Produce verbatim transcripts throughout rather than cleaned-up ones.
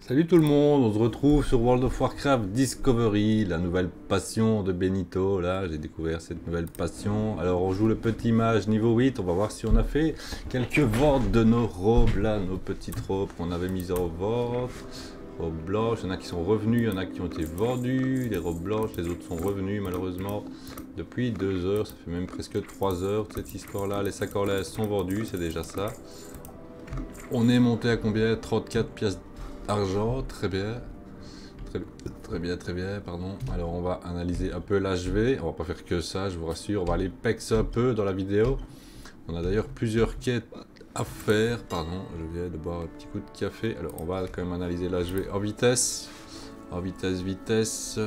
Salut tout le monde, on se retrouve sur World of Warcraft Discovery, la nouvelle passion de Benito. Là, j'ai découvert cette nouvelle passion. Alors, on joue le petit mage niveau huit. On va voir si on a fait quelques ventes de nos robes là, nos petites robes qu'on avait mises en vente. Robes blanches, il y en a qui sont revenus, il y en a qui ont été vendus. Les robes blanches, les autres sont revenus malheureusement depuis deux heures. Ça fait même presque trois heures cette histoire-là. Les sacs en laisse sont vendus, c'est déjà ça. On est monté à combien? Trente-quatre pièces d'argent, très bien. Très, très bien, très bien, pardon. Alors on va analyser un peu l'H V. On va pas faire que ça, je vous rassure. On va aller pex un peu dans la vidéo. On a d'ailleurs plusieurs quêtes à faire. Pardon, je viens de boire un petit coup de café. Alors on va quand même analyser l'H V en vitesse. En vitesse, vitesse.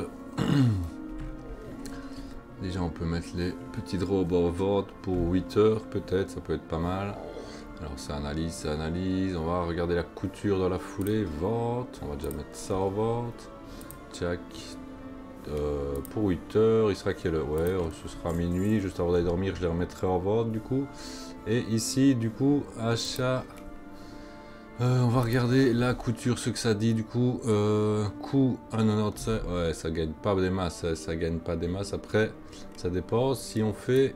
Déjà on peut mettre les petites robes en vente pour huit heures peut-être, ça peut être pas mal. Alors ça analyse, ça analyse, on va regarder la couture dans la foulée, vente, on va déjà mettre ça en vente. Tchac, euh, pour huit heures, il sera quelle heure? Ouais, ce sera minuit, juste avant d'aller dormir, je les remettrai en vente du coup. Et ici, du coup, achat, euh, on va regarder la couture, ce que ça dit du coup. Euh, coût un virgule quatre-vingt-seize, ouais, ça gagne pas des masses, ça, ça gagne pas des masses. Après, ça dépend si on fait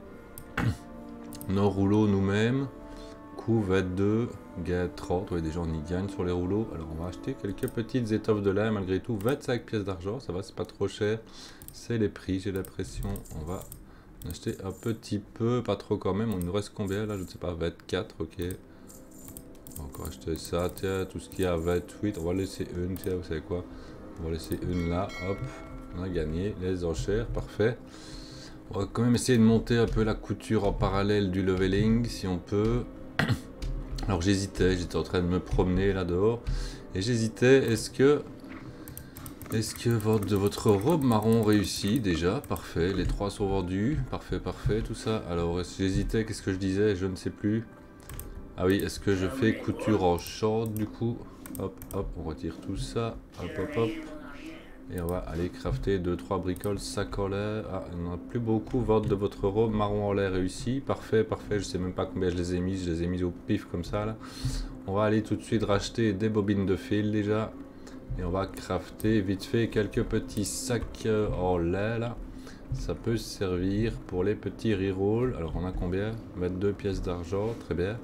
nos rouleaux nous-mêmes. Coût vingt-deux, gain trente, ouais, déjà on y gagne sur les rouleaux. Alors on va acheter quelques petites étoffes de lin malgré tout, vingt-cinq pièces d'argent, ça va, c'est pas trop cher. C'est les prix, j'ai l'impression. On va en acheter un petit peu, pas trop quand même. Il nous reste combien là? Je ne sais pas, vingt-quatre, ok. On va encore acheter ça, tiens, tout ce qui est à vingt-huit, on va laisser une, tiens, vous savez quoi? On va laisser une là, hop, on a gagné, les enchères, parfait. On va quand même essayer de monter un peu la couture en parallèle du leveling, si on peut. Alors j'hésitais, j'étais en train de me promener là dehors et j'hésitais, est-ce que est-ce que votre, de votre robe marron réussit déjà? Parfait, les trois sont vendus, parfait, parfait, tout ça. Alors j'hésitais, qu'est-ce que je disais? Je ne sais plus. Ah oui, est-ce que je fais couture en short du coup? Hop, hop, on retire tout ça, hop, hop, hop. Et on va aller crafter deux trois bricoles, sac en l'air. Ah, il n'y en a plus beaucoup. Vente de votre robe marron en l'air réussi. Parfait, parfait. Je sais même pas combien je les ai mises. Je les ai mises au pif comme ça là. On va aller tout de suite racheter des bobines de fil déjà. Et on va crafter vite fait quelques petits sacs en lait là. Ça peut servir pour les petits rerolls. Alors on a combien? vingt-deux pièces d'argent. Très bien.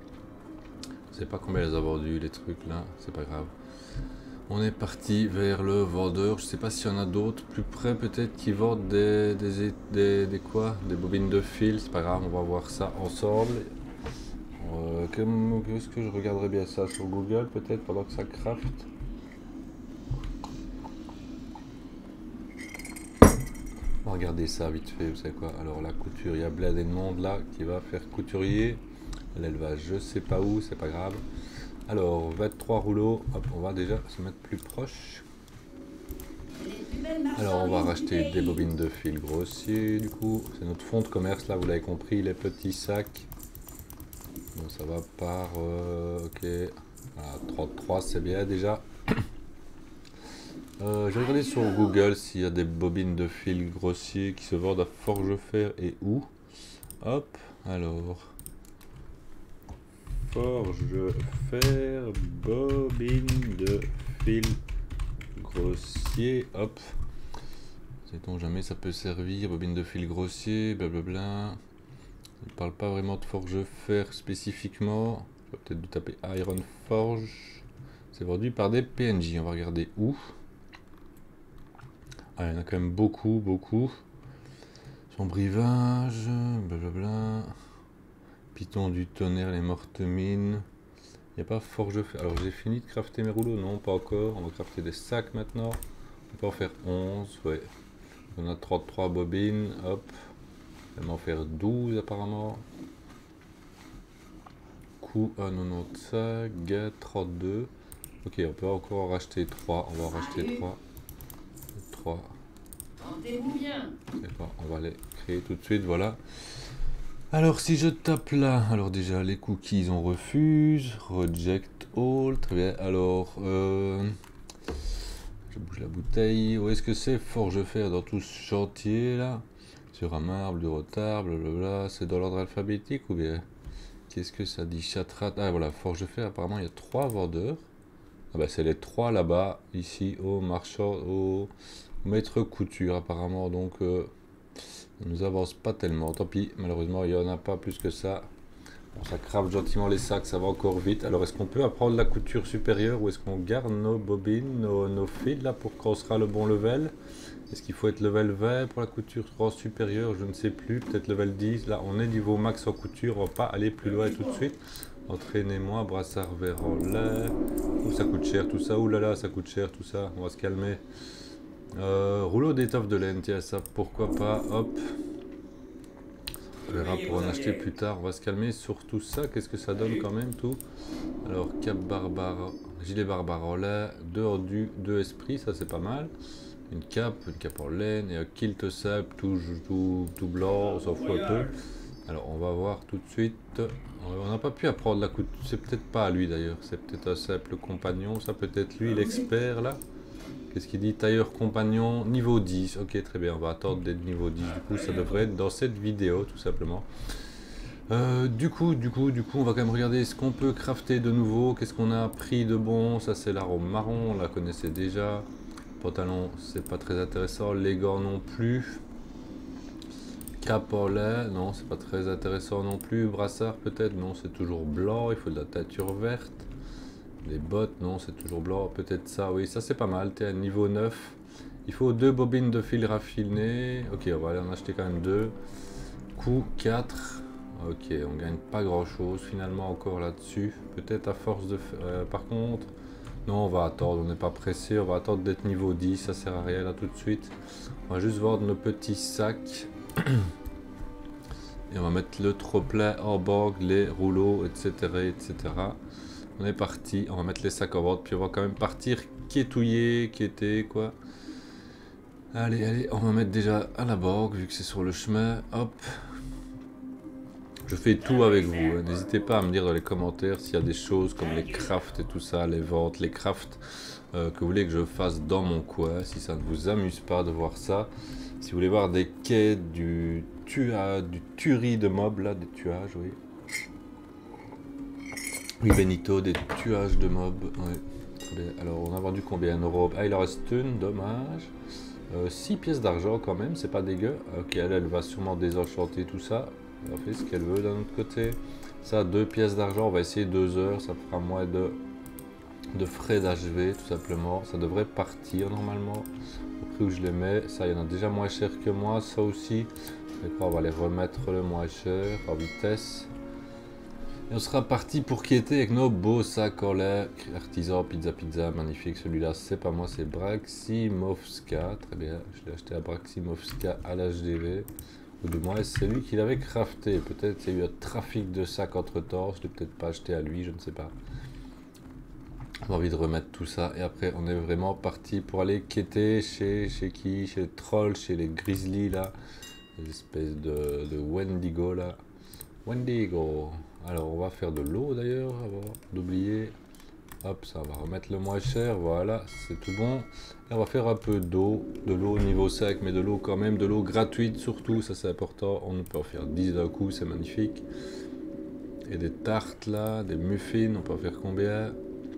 Je sais pas combien elles ont vendu les trucs là. C'est pas grave. On est parti vers le vendeur. Je sais pas s'il y en a d'autres plus près peut-être qui vendent des, des, des, des quoi, des bobines de fil. C'est pas grave, on va voir ça ensemble. Euh, Qu'est-ce que je regarderai bien ça sur Google peut-être pendant que ça craft. On va regarder ça vite fait, vous savez quoi. Alors la couture, il y a Blade et Monde là qui va faire couturier. L'élevage, je sais pas où, c'est pas grave. Alors, vingt-trois rouleaux, hop, on va déjà se mettre plus proche. Alors, on va racheter des bobines de fil grossier, du coup. C'est notre fonds de commerce, là, vous l'avez compris, les petits sacs. Bon, ça va par... Euh, ok, voilà, trente-trois, c'est bien déjà. Euh, je vais regarder sur Google s'il y a des bobines de fil grossier qui se vendent à Forge-Fer et où. Hop, alors... Forge-Fer, bobine de fil grossier, hop. Sait-on jamais ça peut servir, bobine de fil grossier, blablabla. Il ne parle pas vraiment de Forge-Fer spécifiquement. Je vais peut-être dû taper Iron Forge. C'est vendu par des P N J, on va regarder où. Ah, il y en a quand même beaucoup, beaucoup. Son brivage, blablabla. Python du tonnerre, les mortes mines. Il n'y a pas Forge-Fer. Alors j'ai fini de crafter mes rouleaux? Non, pas encore. On va crafter des sacs maintenant. On peut en faire onze. Ouais. On a trente-trois bobines. Hop. On va en faire douze apparemment. Coût un virgule quatre-vingt-quinze. Gain trente-deux. Ok, on peut encore en racheter trois. On va en racheter trois. trois. On va les créer tout de suite. Voilà. Alors si je tape là, alors déjà les cookies on refuse, reject all, très bien, alors euh, je bouge la bouteille, où est-ce que c'est Forge-Fer dans tout ce chantier là? Sur un marbre, du retard, blablabla, c'est dans l'ordre alphabétique ou bien? Qu'est-ce que ça dit? Chatrat, ah voilà, Forge-Fer, apparemment il y a trois vendeurs, Ah bah c'est les trois là-bas, ici au marchand, au maître couture apparemment, donc euh, on nous avance pas tellement, tant pis, malheureusement il n'y en a pas plus que ça. Bon, ça crave gentiment les sacs, ça va encore vite. Alors est-ce qu'on peut apprendre la couture supérieure ou est-ce qu'on garde nos bobines, nos, nos fils là pour quand on sera le bon level? Est-ce qu'il faut être level vingt pour la couture supérieure? Je ne sais plus, peut-être level dix. Là on est niveau max en couture, on va pas aller plus loin tout de suite. Entraînez-moi, brassard vert en lait. Ouh, ça coûte cher tout ça. Ouh là là, ça coûte cher tout ça. On va se calmer. Euh, rouleau d'étoffe de laine, tiens, ça pourquoi pas. Hop. On verra pour en acheter plus tard. On va se calmer sur tout ça. Qu'est-ce que ça donne quand même tout? Alors, cap barbare, gilet barbare en lait, deux ordus, deux esprits, ça c'est pas mal. Une cape, une cape en laine et un kilt simple, tout, tout, tout blanc, on s'en fout un peu. Alors on va voir tout de suite, on n'a pas pu apprendre la couture, c'est peut-être pas à lui d'ailleurs, c'est peut-être un simple compagnon, ça peut être lui l'expert là. Qu'est-ce qu'il dit? Tailleur compagnon, niveau dix, ok très bien, on va attendre d'être niveau dix, du coup ça devrait être dans cette vidéo tout simplement. Euh, du coup, du coup, du coup, on va quand même regarder ce qu'on peut crafter de nouveau, qu'est-ce qu'on a pris de bon, ça c'est l'arôme marron, on la connaissait déjà. Pantalon, c'est pas très intéressant, les gants non plus. Cap en lait, non, c'est pas très intéressant non plus. Brassard peut-être, non, c'est toujours blanc, il faut de la teinture verte. Les bottes, non, c'est toujours blanc, peut-être ça, oui, ça c'est pas mal, t'es à niveau neuf. Il faut deux bobines de fil raffiné. Ok, on va aller en acheter quand même deux. Coût quatre. Ok, on gagne pas grand chose finalement encore là-dessus. Peut-être à force de... Euh, par contre... Non, on va attendre, on n'est pas pressé, on va attendre d'être niveau dix, ça sert à rien là tout de suite. On va juste vendre nos petits sacs. Et on va mettre le trop-plein en banque, les rouleaux, et cetera, et cetera. On est parti, on va mettre les sacs en vente, puis on va quand même partir quétouiller, quêter, quoi. Allez, allez, on va mettre déjà à la banque, vu que c'est sur le chemin, hop. Je fais tout avec vous, hein. N'hésitez pas à me dire dans les commentaires s'il y a des choses comme les crafts et tout ça, les ventes, les crafts euh, que vous voulez que je fasse dans mon coin, si ça ne vous amuse pas de voir ça. Si vous voulez voir des quêtes, du tuage, du tuerie de mobs là, des tuages, oui. Oui Benito, des tuages de mobs, ouais. Alors on a vendu combien en Europe? Ah il en reste une, dommage. Euh, six pièces d'argent quand même, c'est pas dégueu. Ok, elle, elle va sûrement désenchanter tout ça. Elle fait ce qu'elle veut d'un autre côté. Ça, deux pièces d'argent, on va essayer deux heures, ça fera moins de, de frais d'H V tout simplement. Ça devrait partir normalement au prix où je les mets. Ça, il y en a déjà moins cher que moi, ça aussi. On va les remettre le moins cher en vitesse. Et on sera parti pour quêter avec nos beaux sacs en lait. Artisan, pizza, pizza, magnifique. Celui-là, c'est pas moi, c'est Braximovska. Très bien, je l'ai acheté à Braximovska à l'H D V. Ou du moins, c'est lui qui l'avait crafté. Peut-être qu'il y a eu un trafic de sacs entre temps. Je ne l'ai peut-être pas acheté à lui, je ne sais pas. J'ai envie de remettre tout ça. Et après, on est vraiment parti pour aller quêter chez, chez qui? Chez les trolls, chez les grizzlies, là. Des espèces de, de Wendigo, là. Wendigo. Alors, on va faire de l'eau, d'ailleurs, avant d'oublier. Hop, ça va remettre le moins cher, voilà, c'est tout bon. Et on va faire un peu d'eau, de l'eau niveau sec, mais de l'eau quand même, de l'eau gratuite surtout, ça c'est important. On peut en faire dix d'un coup, c'est magnifique. Et des tartes là, des muffins, on peut en faire combien?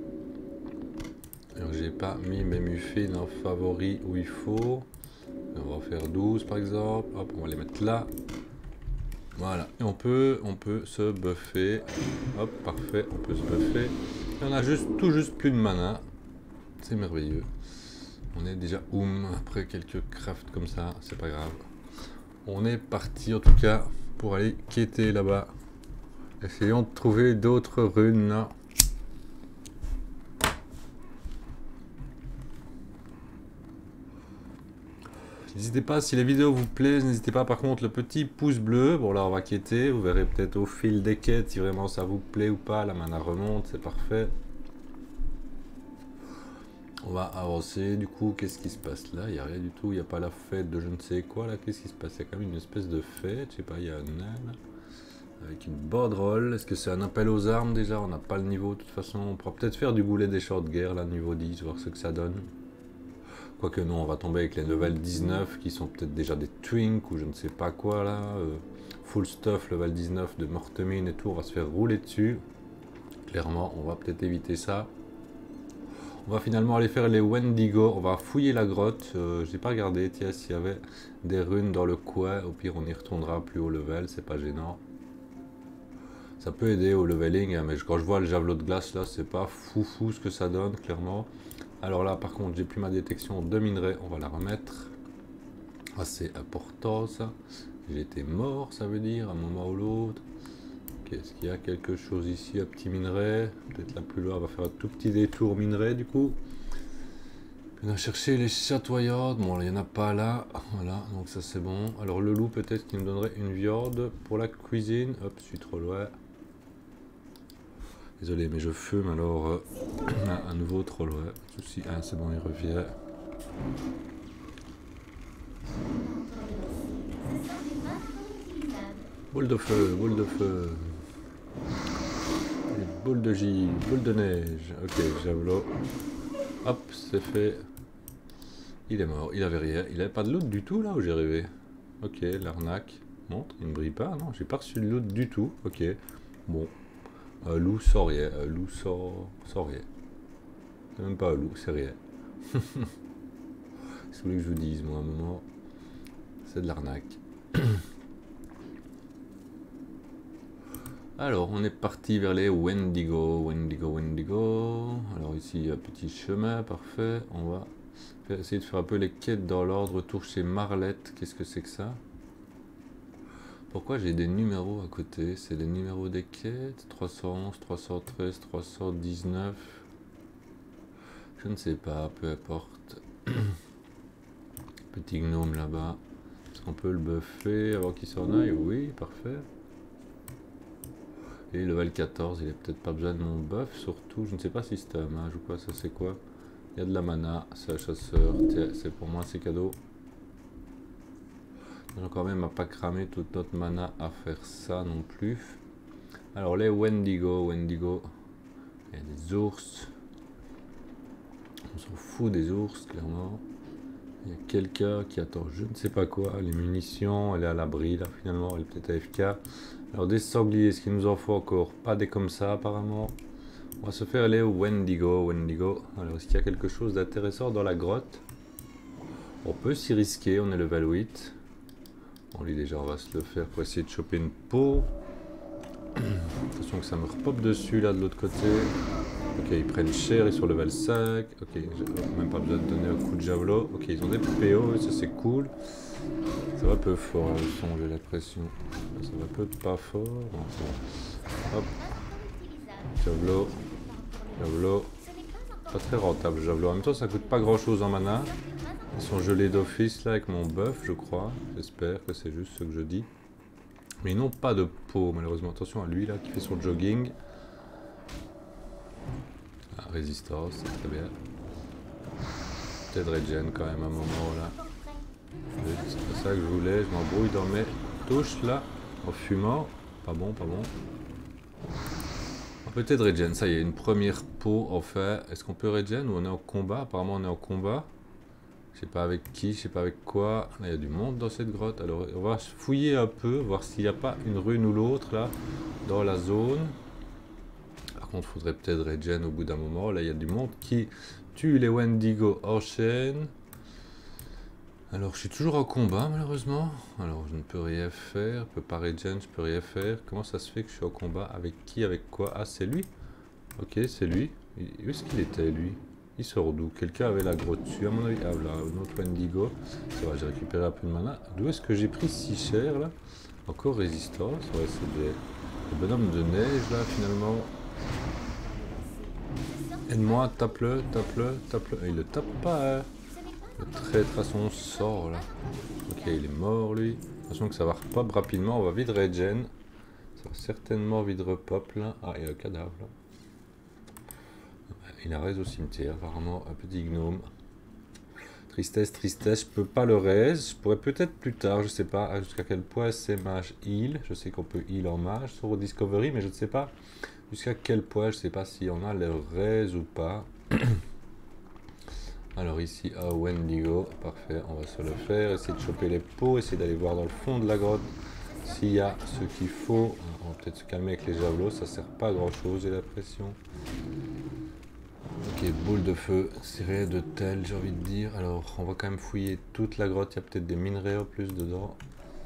Alors j'ai pas mis mes muffins en favori où il faut. On va en faire douze par exemple, hop, on va les mettre là. Voilà, et on peut, on peut se buffer. Hop, parfait, on peut se buffer. Et on a juste, tout juste plus de mana. C'est merveilleux. On est déjà oum après quelques crafts comme ça, c'est pas grave. On est parti en tout cas pour aller quêter là-bas. Essayons de trouver d'autres runes là. N'hésitez pas, si les vidéos vous plaisent, n'hésitez pas par contre le petit pouce bleu. Bon là on va quêter, vous verrez peut-être au fil des quêtes si vraiment ça vous plaît ou pas. La mana remonte, c'est parfait. On va avancer, du coup qu'est-ce qui se passe là? Il n'y a rien du tout, il n'y a pas la fête de je ne sais quoi là. Qu'est-ce qui se passe? Il y a quand même une espèce de fête, je sais pas, il y a un nain avec une banderole. Est-ce que c'est un appel aux armes déjà? On n'a pas le niveau de toute façon. On pourra peut-être faire du goulet des champs de guerre là, niveau dix, voir ce que ça donne. Quoique non, on va tomber avec les level dix-neuf qui sont peut-être déjà des twinks ou je ne sais pas quoi là. Euh, full stuff, level dix-neuf de Mortemine et tout, on va se faire rouler dessus. Clairement, on va peut-être éviter ça. On va finalement aller faire les Wendigo. On va fouiller la grotte. Euh, j'ai pas regardé, tiens, s'il y avait des runes dans le coin. Au pire, on y retournera plus haut level, c'est pas gênant. Ça peut aider au leveling, hein, mais quand je vois le javelot de glace là, c'est pas fou fou ce que ça donne, clairement. Alors là, par contre, j'ai plus ma détection de minerai. On va la remettre. Assez important, ça. J'ai été mort, ça veut dire, à un moment ou l'autre. Est-ce qu'il y a quelque chose ici, un petit minerai? Peut-être là plus loin, on va faire un tout petit détour minerai du coup. On va chercher les chatoyantes. Bon, il n'y en a pas là. Voilà, donc ça c'est bon. Alors le loup peut-être qu'il me donnerait une viande pour la cuisine. Hop, je suis trop loin. Désolé, mais je fume alors euh, à nouveau trop loin. Souci. Ah, c'est bon, il revient. Boule de feu, boule de feu. Boule de givre, boule de neige. Ok, javelot. Hop, c'est fait. Il est mort, il avait rien. Il avait pas de loot du tout là où j'ai rêvé. Ok, l'arnaque. Montre, il ne brille pas, non, j'ai pas reçu de loot du tout. Ok, bon. Un loup sans rien, un loup sans, sans rien. C'est même pas un loup, c'est rien. Si vous voulez que je vous dise, moi, à un moment, c'est de l'arnaque. Alors, on est parti vers les Wendigo, Wendigo, Wendigo. Alors ici, un petit chemin, parfait. On va essayer de faire un peu les quêtes dans l'ordre. Retour chez Marlette. Qu'est-ce que c'est que ça? Pourquoi j'ai des numéros à côté? C'est les numéros des quêtes. trois cent onze, trois cent treize, trois cent dix-neuf. Je ne sais pas, peu importe. Petit gnome là-bas. Est-ce qu'on peut le buffer avant qu'il s'en aille? Oui, parfait. Et level quatorze, il a peut-être pas besoin de mon buff, surtout, je ne sais pas si c'est un mage ou quoi, ça c'est quoi? Il y a de la mana, c'est un chasseur, tiens, c'est pour moi, c'est cadeau. J'ai quand même à pas cramer toute notre mana à faire ça non plus. Alors les Wendigo, Wendigo, il y a des ours. On s'en fout des ours, clairement. Il y a quelqu'un qui attend je ne sais pas quoi, les munitions, elle est à l'abri là finalement, elle est peut-être A F K. Alors des sangliers, est-ce qu'il nous en faut encore? Pas des comme ça apparemment. On va se faire aller au Wendigo, Wendigo. Alors est-ce qu'il y a quelque chose d'intéressant dans la grotte? On peut s'y risquer, on est level huit. Bon lui déjà on va se le faire pour essayer de choper une peau. Attention que ça me repop dessus là de l'autre côté. Ok, ils prennent cher, ils sont level cinq. Ok, j'ai même pas besoin de donner un coup de javelot. Ok, ils ont des P O, ça c'est cool. Ça va un peu fort le son, j'ai l'impression. Ça va un peu pas fort. Bon, hop. Javelot. Javelot. Pas très rentable, javelot. En même temps, ça coûte pas grand chose en mana. Ils sont gelés d'office là avec mon buff, je crois. J'espère que c'est juste ce que je dis. Mais ils n'ont pas de peau, malheureusement. Attention à lui là qui fait son jogging. Ah, résistance, c'est très bien. Peut-être regen quand même à un moment là. C'est pas ça que je voulais, je m'embrouille dans mes touches là, en fumant. Pas bon, pas bon. Peut-être regen, ça y est, une première peau enfin. Est-ce qu'on peut regen ou on est en combat? Apparemment on est en combat. Je sais pas avec qui, je sais pas avec quoi. Là il y a du monde dans cette grotte. Alors on va fouiller un peu, voir s'il n'y a pas une rune ou l'autre là, dans la zone. Par contre il faudrait peut-être regen au bout d'un moment. Là il y a du monde qui tue les Wendigo en chaîne. Alors je suis toujours en combat malheureusement. Alors je ne peux rien faire, je peux pas regen, je peux rien faire. Comment ça se fait que je suis en combat? Avec qui? Avec quoi? Ah c'est lui. Ok c'est lui. Où est-ce qu'il était lui? Il sort d'où? Quelqu'un avait la grotte dessus à mon avis. Ah là, un autre Wendigo. Ça va, j'ai récupéré un peu de mana. D'où est-ce que j'ai pris si cher là? Encore résistance. Ouais c'est des, des bonhommes de neige là finalement. Aide-moi, tape-le, tape-le, tape-le. Il le tape pas hein. Le traître à son sort là. Ok, il est mort lui. Attention que ça va repop rapidement. On va vite regen. Ça va certainement vite repop là. Ah, il y a un cadavre là. Il a raise au cimetière. Apparemment, un petit gnome. Tristesse, tristesse. Je peux pas le raise. Je pourrais peut-être plus tard. Je sais pas jusqu'à quel point c'est mage heal. Je sais qu'on peut heal en mage sur Discovery, mais je ne sais pas jusqu'à quel point. Je sais pas si on a le raise ou pas. Alors ici, à Wendigo, parfait, on va se le faire, essayer de choper les peaux, essayer d'aller voir dans le fond de la grotte s'il y a ce qu'il faut. On va peut-être se calmer avec les javelots, ça sert pas à grand chose, j'ai l'impression. Ok, Ok, boule de feu, sirène de tel, j'ai envie de dire. Alors, on va quand même fouiller toute la grotte. Il y a peut-être des minerais en plus dedans.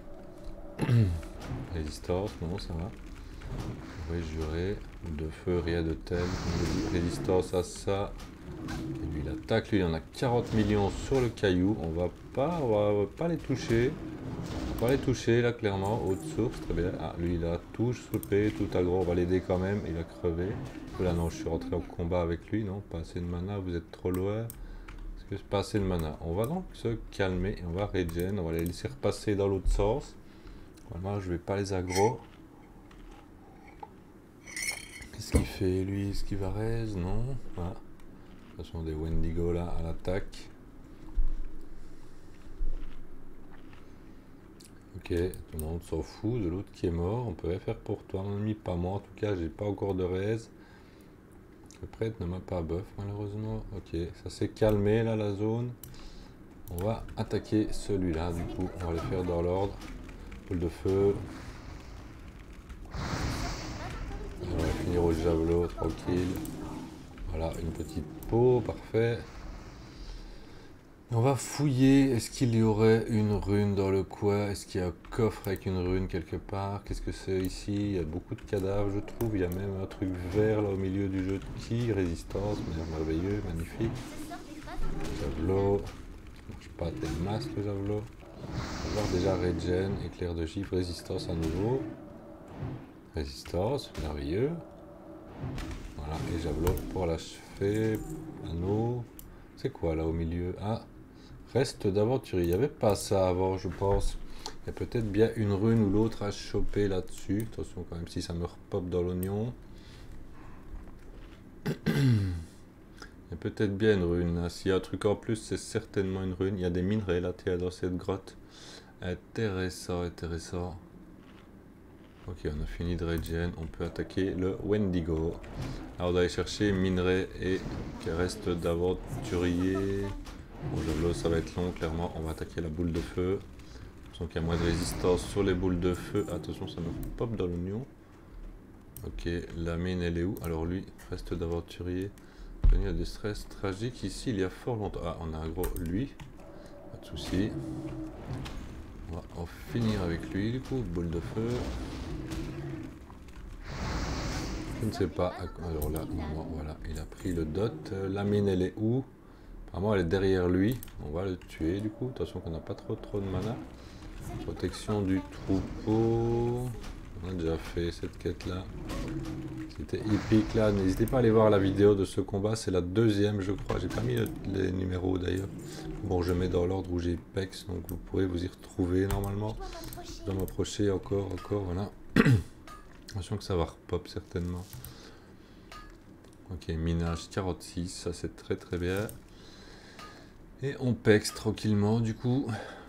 Résistance, non, ça va. Oui, juré. Boule de feu, rien de tel. Résistance à ça. Et lui, il attaque. Lui, il en a quarante millions sur le caillou. On va pas, on va pas les toucher. On va pas les toucher, là, clairement. Haute source, très bien. Ah, lui, il a touche, soupé, tout aggro. On va l'aider quand même. Il a crevé. Là, non, je suis rentré en combat avec lui. Non, pas assez de mana. Vous êtes trop loin. Parce que c'est pas assez de mana. On va donc se calmer. Et on va regen. On va les laisser repasser dans l'autre sens. Voilà, je vais pas les aggro. Qu'est-ce qu'il fait, lui? Est-ce qu'il va raise? Non. Voilà. Ce sont des Wendigo, là, à l'attaque. Ok, tout le monde s'en fout de l'autre qui est mort. On peut rien faire pour toi, mon ami, pas moi. En tout cas, j'ai pas encore de raise. Le prêtre ne m'a pas buff, malheureusement. Ok, ça s'est calmé, là, la zone. On va attaquer celui-là, du coup. On va les faire dans l'ordre. Boule de feu. On va finir au javelot, tranquille. Voilà, une petite peau, parfait. On va fouiller. Est-ce qu'il y aurait une rune dans le coin? Est-ce qu'il y a un coffre avec une rune quelque part? Qu'est-ce que c'est ici? Il y a beaucoup de cadavres, je trouve. Il y a même un truc vert là au milieu du jeu de qui? Résistance, merveilleux, magnifique. Javelot. Ça marche pas tel masque le javelot. On va voir déjà regen, éclair de gifle, résistance à nouveau. Résistance, merveilleux. Voilà, et javelot pour l'achever. Anneau. C'est quoi là au milieu? Ah, reste d'aventurier. Il n'y avait pas ça avant, je pense. Il y a peut-être bien une rune ou l'autre à choper là-dessus. Attention quand même si ça me repop dans l'oignon. Il y a peut-être bien une rune. S'il y a un truc en plus, c'est certainement une rune. Il y a des minerais là, tiens, dans cette grotte. Intéressant, intéressant. Ok, on a fini de regen. On peut attaquer le Wendigo. Alors on va aller chercher minerais et qui reste d'aventurier. Bon, javelot, ça va être long, clairement. On va attaquer la boule de feu. Donc il y a moins de résistance sur les boules de feu. Attention, ça me pop dans l'oignon. Ok, la mine, elle est où? Alors lui, reste d'aventurier. Il y a des stress tragiques ici, il y a fort longtemps. Ah, on a un gros lui. Pas de souci. On va en finir avec lui, du coup. Boule de feu. Je ne sais pas. Alors là, non, voilà, il a pris le dot. La mine, elle est où? Apparemment, elle est derrière lui. On va le tuer, du coup. Attention qu'on n'a pas trop trop de mana. Protection du troupeau. On a déjà fait cette quête-là. C'était épique, là. N'hésitez pas à aller voir la vidéo de ce combat. C'est la deuxième, je crois. J'ai pas mis les numéros, d'ailleurs. Bon, je mets dans l'ordre où j'ai Pex, donc vous pourrez vous y retrouver, normalement. Je dois m'approcher encore, encore, voilà. Attention que ça va repop certainement. Ok, minage quarante-six, ça c'est très très bien. Et on pex tranquillement du coup.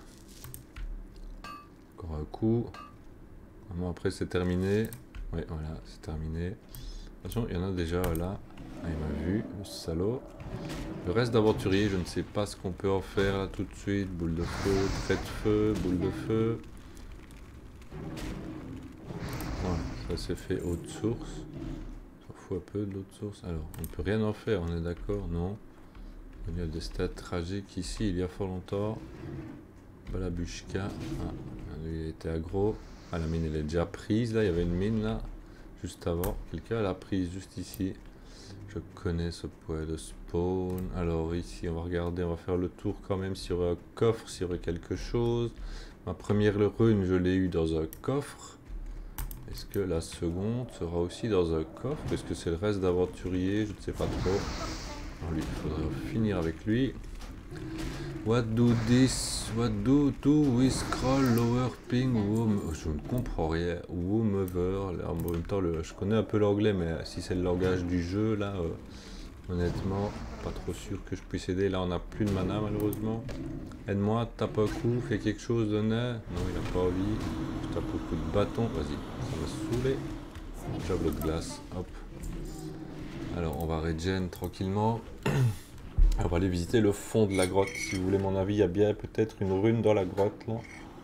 Encore un coup. Vraiment après c'est terminé. Oui voilà, c'est terminé. Attention, il y en a déjà là. Ah, il m'a vu, le salaud. Le reste d'aventurier, je ne sais pas ce qu'on peut en faire là tout de suite. Boule de feu, trait de feu, boule de feu. Voilà. Ça c'est fait haute source. Ça fout un peu de l'autre source. Alors, on ne peut rien en faire, on est d'accord? Non. Il y a des stats tragiques ici, il y a fort longtemps. Balabushka. Ah, lui il était aggro. Ah, la mine elle est déjà prise là, il y avait une mine là, juste avant. Quelqu'un l'a prise juste ici. Je connais ce point de spawn. Alors ici, on va regarder, on va faire le tour quand même s'il y aurait un coffre, s'il y aurait quelque chose. Ma première rune, je l'ai eu dans un coffre. Est-ce que la seconde sera aussi dans un coffre? Est-ce que c'est le reste d'aventurier? Je ne sais pas trop. Alors lui, il faudrait finir avec lui. What do this? What do do we scroll lower ping? Oh, je ne comprends rien. Womover. En même temps, le, je connais un peu l'anglais, mais si c'est le langage du jeu, là, euh, honnêtement, pas trop sûr que je puisse aider. Là, on n'a plus de mana, malheureusement. Aide-moi, tape un coup, fais quelque chose de nain. Non, il n'a pas envie. Je tape un coup de bâton. Vas-y, ça va saouler. Javelot de glace, hop. Alors, on va regen tranquillement. On va aller visiter le fond de la grotte. Si vous voulez mon avis, il y a bien peut-être une rune dans la grotte, là.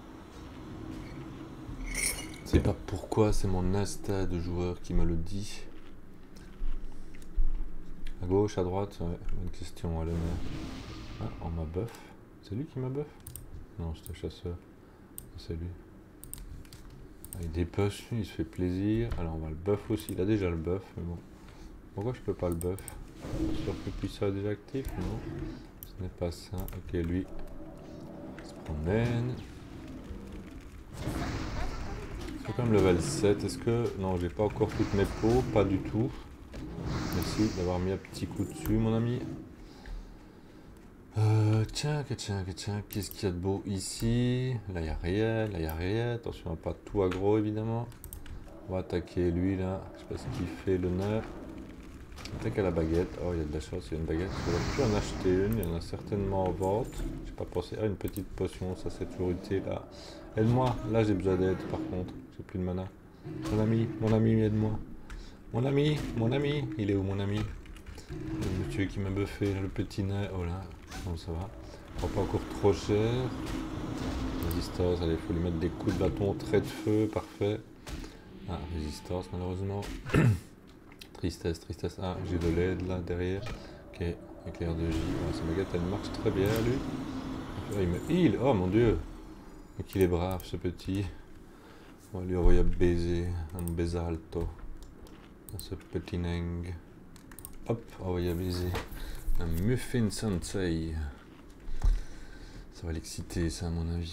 Je sais pas pourquoi, c'est mon instinct de joueur qui me le dit. À gauche, à droite, ouais, bonne question, Alan. Ah, on m'a buff. C'est lui qui m'a buff? Non, c'est un chasseur. C'est lui. Ah, il dépush, lui, il se fait plaisir. Alors on va le buff aussi. Il a déjà le buff, mais bon. Pourquoi je peux pas le buff? Je suis sûr que puissant est déjà actif? Non. Ce n'est pas ça. Ok, lui. Il se promène. C'est quand même level sept. Est-ce que... Non, j'ai pas encore toutes mes peaux. Pas du tout. Merci d'avoir mis un petit coup dessus, mon ami. Euh, tiens, que tiens, que tiens, qu'est-ce qu'il y a de beau ici? Là, il n'y a rien, là, il n'y a rien. Attention à pas tout aggro, évidemment. On va attaquer lui, là. Je sais pas ce qu'il fait, le nerf. Attaque à la baguette. Oh, il y a de la chance, il y a une baguette. Je vais plus en acheter une, il y en a certainement en vente. J'ai pas pensé à une petite potion, ça c'est toujours utile, là. Aide-moi, là j'ai besoin d'aide, par contre. J'ai plus de mana. Mon ami, mon ami, aide-moi. Mon ami, mon ami, il est où mon ami? Le monsieur qui m'a buffé, le petit nez, oh là, bon ça va. On pas encore trop cher. Résistance, allez, il faut lui mettre des coups de bâton, trait de feu, parfait. Ah, résistance malheureusement. Tristesse, tristesse. Ah, j'ai de l'aide là derrière. Ok, éclair de J. Ah, sa baguette elle marche très bien lui. Ah, il me heal, oh mon dieu. Et qu'il est brave ce petit. On va lui envoyer un baiser, un baiser alto. Ce petit neng. Hop, envoyer un baiser. Un muffin sensei. Ça va l'exciter, ça, à mon avis.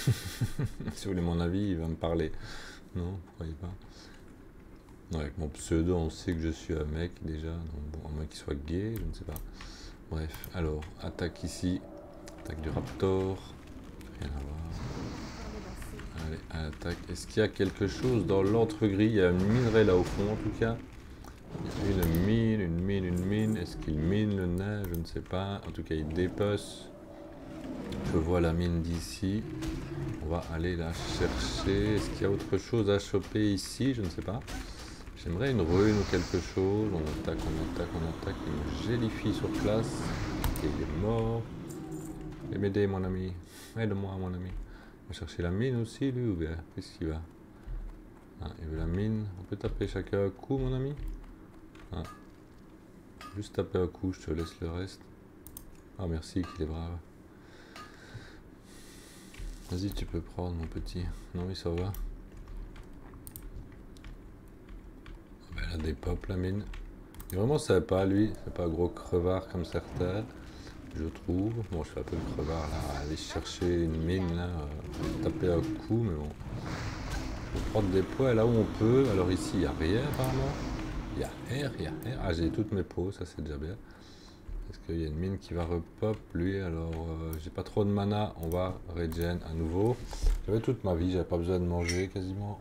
Si vous voulez mon avis, il va me parler. Non, vous croyez pas? Non, avec mon pseudo, on sait que je suis un mec, déjà. Donc, bon, à moins qu'il soit gay, je ne sais pas. Bref, alors, attaque ici. Attaque du raptor. Rien à voir. Allez, à l'attaque. Est-ce qu'il y a quelque chose dans l'entre-gris? Il y a une minerai là au fond, en tout cas. Il y a une mine, une mine, une mine. Est-ce qu'il mine le nain? Je ne sais pas. En tout cas, il dépece. Je vois la mine d'ici. On va aller la chercher. Est-ce qu'il y a autre chose à choper ici? Je ne sais pas. J'aimerais une rune ou quelque chose. On attaque, on attaque, on attaque. Il me gélifie sur place. Et il est mort. Viens m'aider, mon ami. Aide-moi, mon ami. On va chercher la mine aussi, lui, ou bien qu'est-ce qu'il va? Ah, il veut la mine. On peut taper chacun un coup, mon ami? Ah. Juste taper un coup, je te laisse le reste. Ah, merci, qu'il est brave. Vas-y, tu peux prendre, mon petit. Non, oui, ça va. Ben, elle a des pop, la mine. Et vraiment, c'est pas lui. C'est pas un gros crevard comme certains, je trouve. Bon, je fais un peu le crevard, là. Aller chercher une mine, là. Euh, taper un coup, mais bon. On va prendre des poids là où on peut. Alors ici, il n'y a rien, apparemment. Il y a R, il y a R. Ah, j'ai toutes mes peaux, ça, c'est déjà bien. Est-ce qu'il y a une mine qui va repop? Lui, alors, euh, j'ai pas trop de mana. On va regen à nouveau. J'avais toute ma vie, j'avais pas besoin de manger quasiment.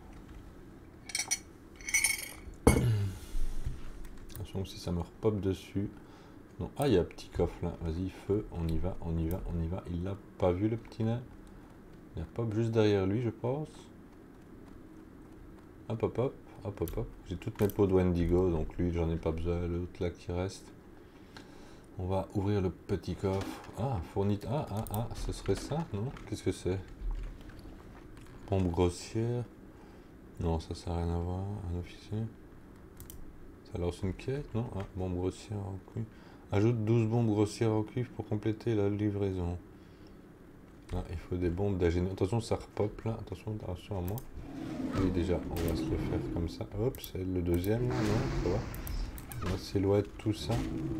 Attention, si ça me repop dessus. Non. Ah, il y a un petit coffre là. Vas-y, feu, on y va, on y va, on y va. Il l'a pas vu, le petit nain. Il y a pop juste derrière lui, je pense. Hop, hop, hop, hop, hop, hop. J'ai toutes mes peaux de Wendigo, donc lui, j'en ai pas besoin. L'autre là qui reste. On va ouvrir le petit coffre. Ah, fournit. Ah, ah, ah, ce serait ça, non? Qu'est-ce que c'est? Pompe grossière. Non, ça, ça n'a rien à voir. Un officier. Ça lance une quête, non? Ah, bombe grossière en cuivre. Ajoute douze bombes grossières en cuivre pour compléter la livraison. Ah, il faut des bombes d'agénie. Attention, ça repop là. Attention, attention à moi. Oui, déjà, on va se le faire comme ça. Hop, c'est le deuxième là, non? Ça va. On va s'éloigner tout ça.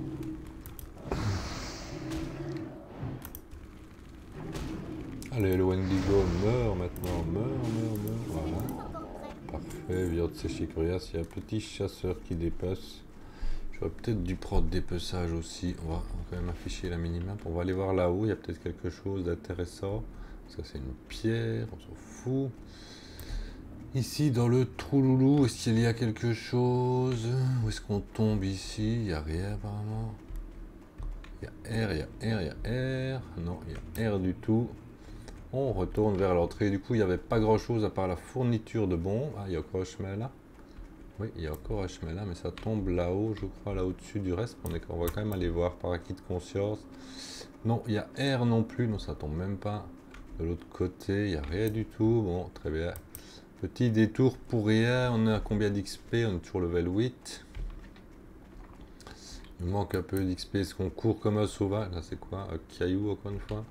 Allez, le Wendigo meurt maintenant, meurt, meurt, meurt, voilà. Parfait, viande séchée coriace, il y a un petit chasseur qui dépece. J'aurais peut-être dû prendre des peçages aussi, on va, on va quand même afficher la minimap. On va aller voir là-haut, il y a peut-être quelque chose d'intéressant. Ça c'est une pierre, on s'en fout. Ici dans le trou loulou, est-ce qu'il y a quelque chose? Où est-ce qu'on tombe ici? Il n'y a rien apparemment. Il y a R, il y a R, il y a R. Non, il y a R du tout. On retourne vers l'entrée. Du coup, il n'y avait pas grand chose à part la fourniture de bombes. Ah, il y a encore un chemin là. Oui, il y a encore un chemin là, mais ça tombe là-haut, je crois, là au-dessus du reste. On, est, on va quand même aller voir par acquis de conscience. Non, il y a R non plus. Non, ça tombe même pas. De l'autre côté, il n'y a rien du tout. Bon, très bien. Petit détour pour rien. On est à combien d'X P? On est toujours level huit. Il manque un peu d'X P. Est-ce qu'on court comme un sauvage? Là, c'est quoi? Un caillou, encore une fois?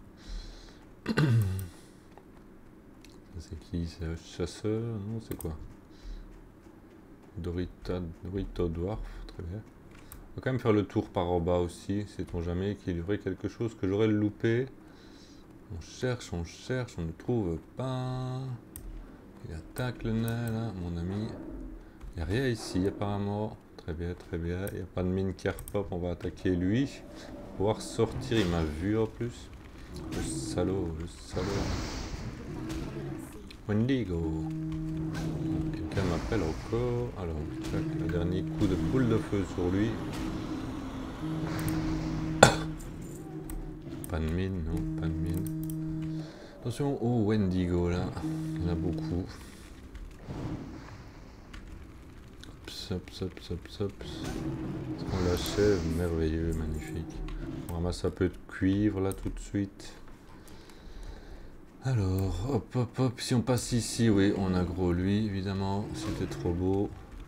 C'est qui? C'est un chasseur? Non, c'est quoi? Dorita, Dorito Dwarf, très bien. On va quand même faire le tour par en bas aussi, sait-on jamais qu'il y aurait quelque chose que j'aurais loupé. On cherche, on cherche, on ne trouve pas. Il attaque le nez là, mon ami. Il n'y a rien ici apparemment. Très bien, très bien. Il n'y a pas de mine qui repop, on va attaquer lui. Pouvoir sortir, il m'a vu en plus. Le salaud, le salaud. Wendigo. Quelqu'un m'appelle encore. Alors, un dernier coup de boule de feu sur lui. Pas de mine, non, pas de mine. Attention au Wendigo là. Il y en a beaucoup. Hop, hop, hop, hop. Est-ce qu'on l'achève? Merveilleux, magnifique. On ramasse un peu de cuivre là tout de suite. Alors, hop, hop, hop. Si on passe ici, oui, on aggro lui, évidemment. C'était trop beau.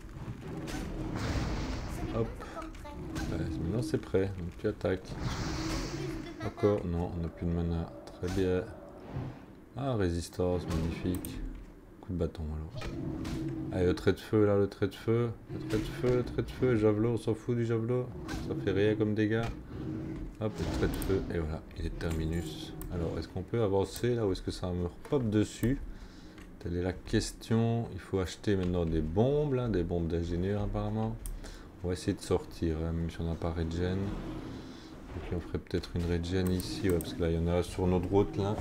Hop. Ouais, maintenant c'est prêt, donc tu attaques. Encore, non, on n'a plus de mana. Très bien. Ah, résistance, magnifique. Coup de bâton alors. Allez, le trait de feu là, le trait de feu. Le trait de feu, le trait de feu, javelot, on s'en fout du javelot. Ça fait rien comme dégâts. Hop, le trait de feu, et voilà, il est terminus. Alors, est-ce qu'on peut avancer là ou est-ce que ça me repop dessus? Telle est la question. Il faut acheter maintenant des bombes, là, des bombes d'ingénieur apparemment. On va essayer de sortir, hein, même si on n'a pas regen. Et puis on ferait peut-être une regen ici, ouais, parce que là il y en a sur notre route là.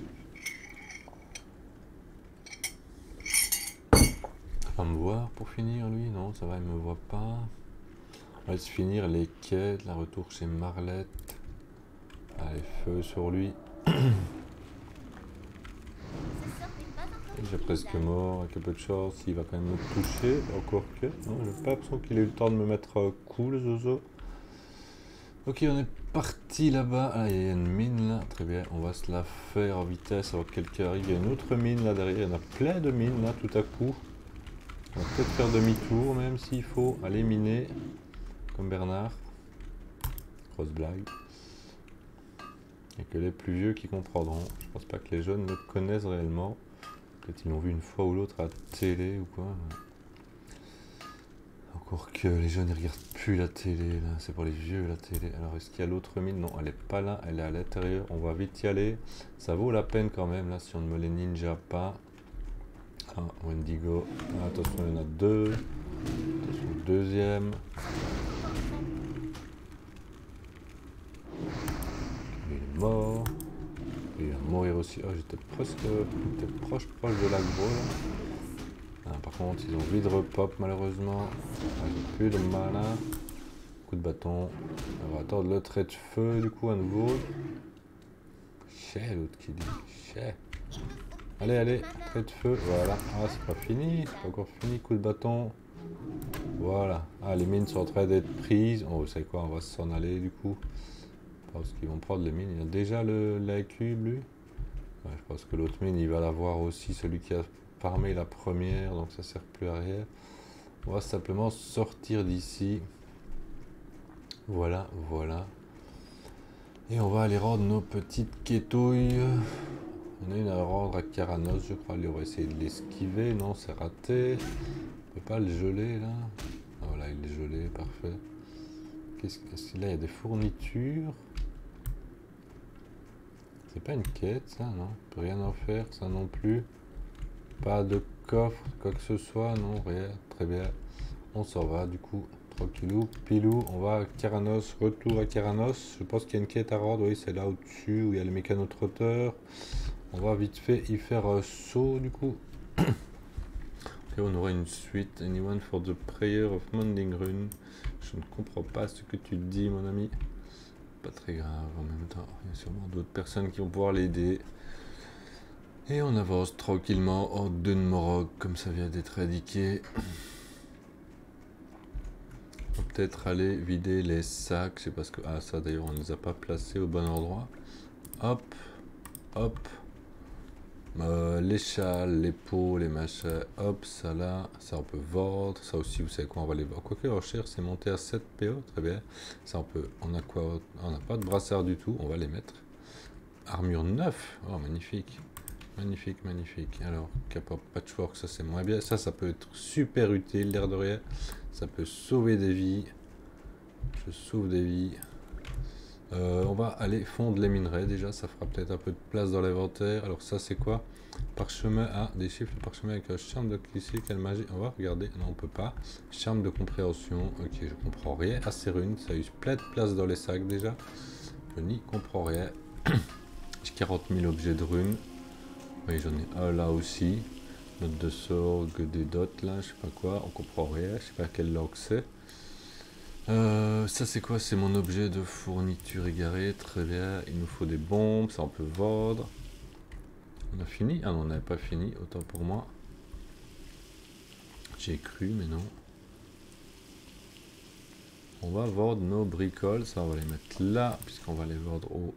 Il va me voir pour finir lui? Non, ça va, il me voit pas. On va se finir les quêtes, la retour chez Marlette. Allez, feu sur lui. J'ai presque mort, avec un peu de chance, il va quand même me toucher, encore que. Non, j'ai pas l'impression qu'il ait eu le temps de me mettre un coup, le zozo. Ok, on est parti là-bas. Ah, il y a une mine là, très bien, on va se la faire en vitesse avant que quelqu'un arrive. Il y a une autre mine là derrière, il y en a plein de mines là tout à coup. On va peut-être faire demi-tour même s'il faut aller miner, comme Bernard. Grosse blague. Et que les plus vieux qui comprendront. Je pense pas que les jeunes le connaissent réellement. Peut-être ils l'ont vu une fois ou l'autre à la télé ou quoi. Encore que les jeunes ne regardent plus la télé, là. C'est pour les vieux la télé. Alors est-ce qu'il y a l'autre mine? Non, elle n'est pas là, elle est à l'intérieur. On va vite y aller. Ça vaut la peine quand même, là, si on ne me les ninja pas. Ah, Wendigo. Ah, attention, il y en a deux. Attention, deuxième. Il est mort. Il va mourir aussi. Oh, j'étais presque j'étais proche, proche de l'aggro là. Ah, par contre, ils ont vite repop malheureusement. Ah, j'ai plus de mana. Coup de bâton. On va attendre le trait de feu du coup à nouveau. Chais, l'autre qui dit. Chais. Allez, allez, trait de feu. Voilà. Ah, c'est pas fini. C'est pas encore fini. Coup de bâton. Voilà. Ah, les mines sont en train d'être prises. Oh, vous savez quoi, on va s'en aller du coup. Parce qu'ils vont prendre les mines. Il a déjà le, la cube lui. Ouais, je pense que l'autre mine il va l'avoir aussi, celui qui a farmé la première, donc ça sert plus à rien. On va simplement sortir d'ici. Voilà, voilà. Et on va aller rendre nos petites quétouilles. On a une à rendre à Caranos, je crois. On va essayer de l'esquiver. Non, c'est raté. On peut pas le geler là. Ah, voilà, il est gelé, parfait. Qu'est-ce que là, il y a des fournitures. C'est pas une quête ça, non? On peut rien en faire, ça non plus. Pas de coffre, quoi que ce soit, non, rien. Très bien. On s'en va du coup. Tranquillou, pilou. On va à Caranos, retour à Caranos. Je pense qu'il y a une quête à rendre, oui, c'est là au-dessus où il y a le mécanotrotteur. On va vite fait y faire un saut du coup. Et on aura une suite. Anyone for the prayer of Mending Rune. Je ne comprends pas ce que tu dis, mon ami. Pas très grave en même temps. Il y a sûrement d'autres personnes qui vont pouvoir l'aider. Et on avance tranquillement hors d'Unmorog, comme ça vient d'être indiqué. On va peut-être aller vider les sacs. Je sais pas ce que. Ah, ça d'ailleurs, on ne les a pas placés au bon endroit. Hop, hop. Euh, les châles, les pots, les machins, hop, ça là, ça on peut vendre. Ça aussi, vous savez quoi, on va les vendre. Quoique leur cher, c'est monté à sept P O, très bien. Ça on peut, on a quoi? On n'a pas de brassard du tout, on va les mettre. Armure neuf, oh magnifique. Magnifique, magnifique. Alors, Capable Patchwork, ça c'est moins bien. Ça, ça peut être super utile, l'air de rien. Ça peut sauver des vies. Je sauve des vies. Euh, on va aller fondre les minerais déjà, ça fera peut-être un peu de place dans l'inventaire. Alors ça c'est quoi? Parchemin, ah des chiffres, le parchemin avec un charme de cliché, quelle magie. On va regarder, non on peut pas. Charme de compréhension, ok je comprends rien. Ah c'est rune, ça a eu plein de place dans les sacs déjà. Je n'y comprends rien. J'ai quarante mille objets de runes. Oui j'en ai un là aussi. Note de sort, des dots là, je sais pas quoi, on comprend rien, je sais pas quelle langue c'est. Euh, ça c'est quoi? C'est mon objet de fourniture égaré, très bien. Il nous faut des bombes, ça on peut vendre. On a fini? Ah non, on n'avait pas fini, autant pour moi. J'ai cru, mais non. On va vendre nos bricoles, ça on va les mettre là, puisqu'on va les vendre au...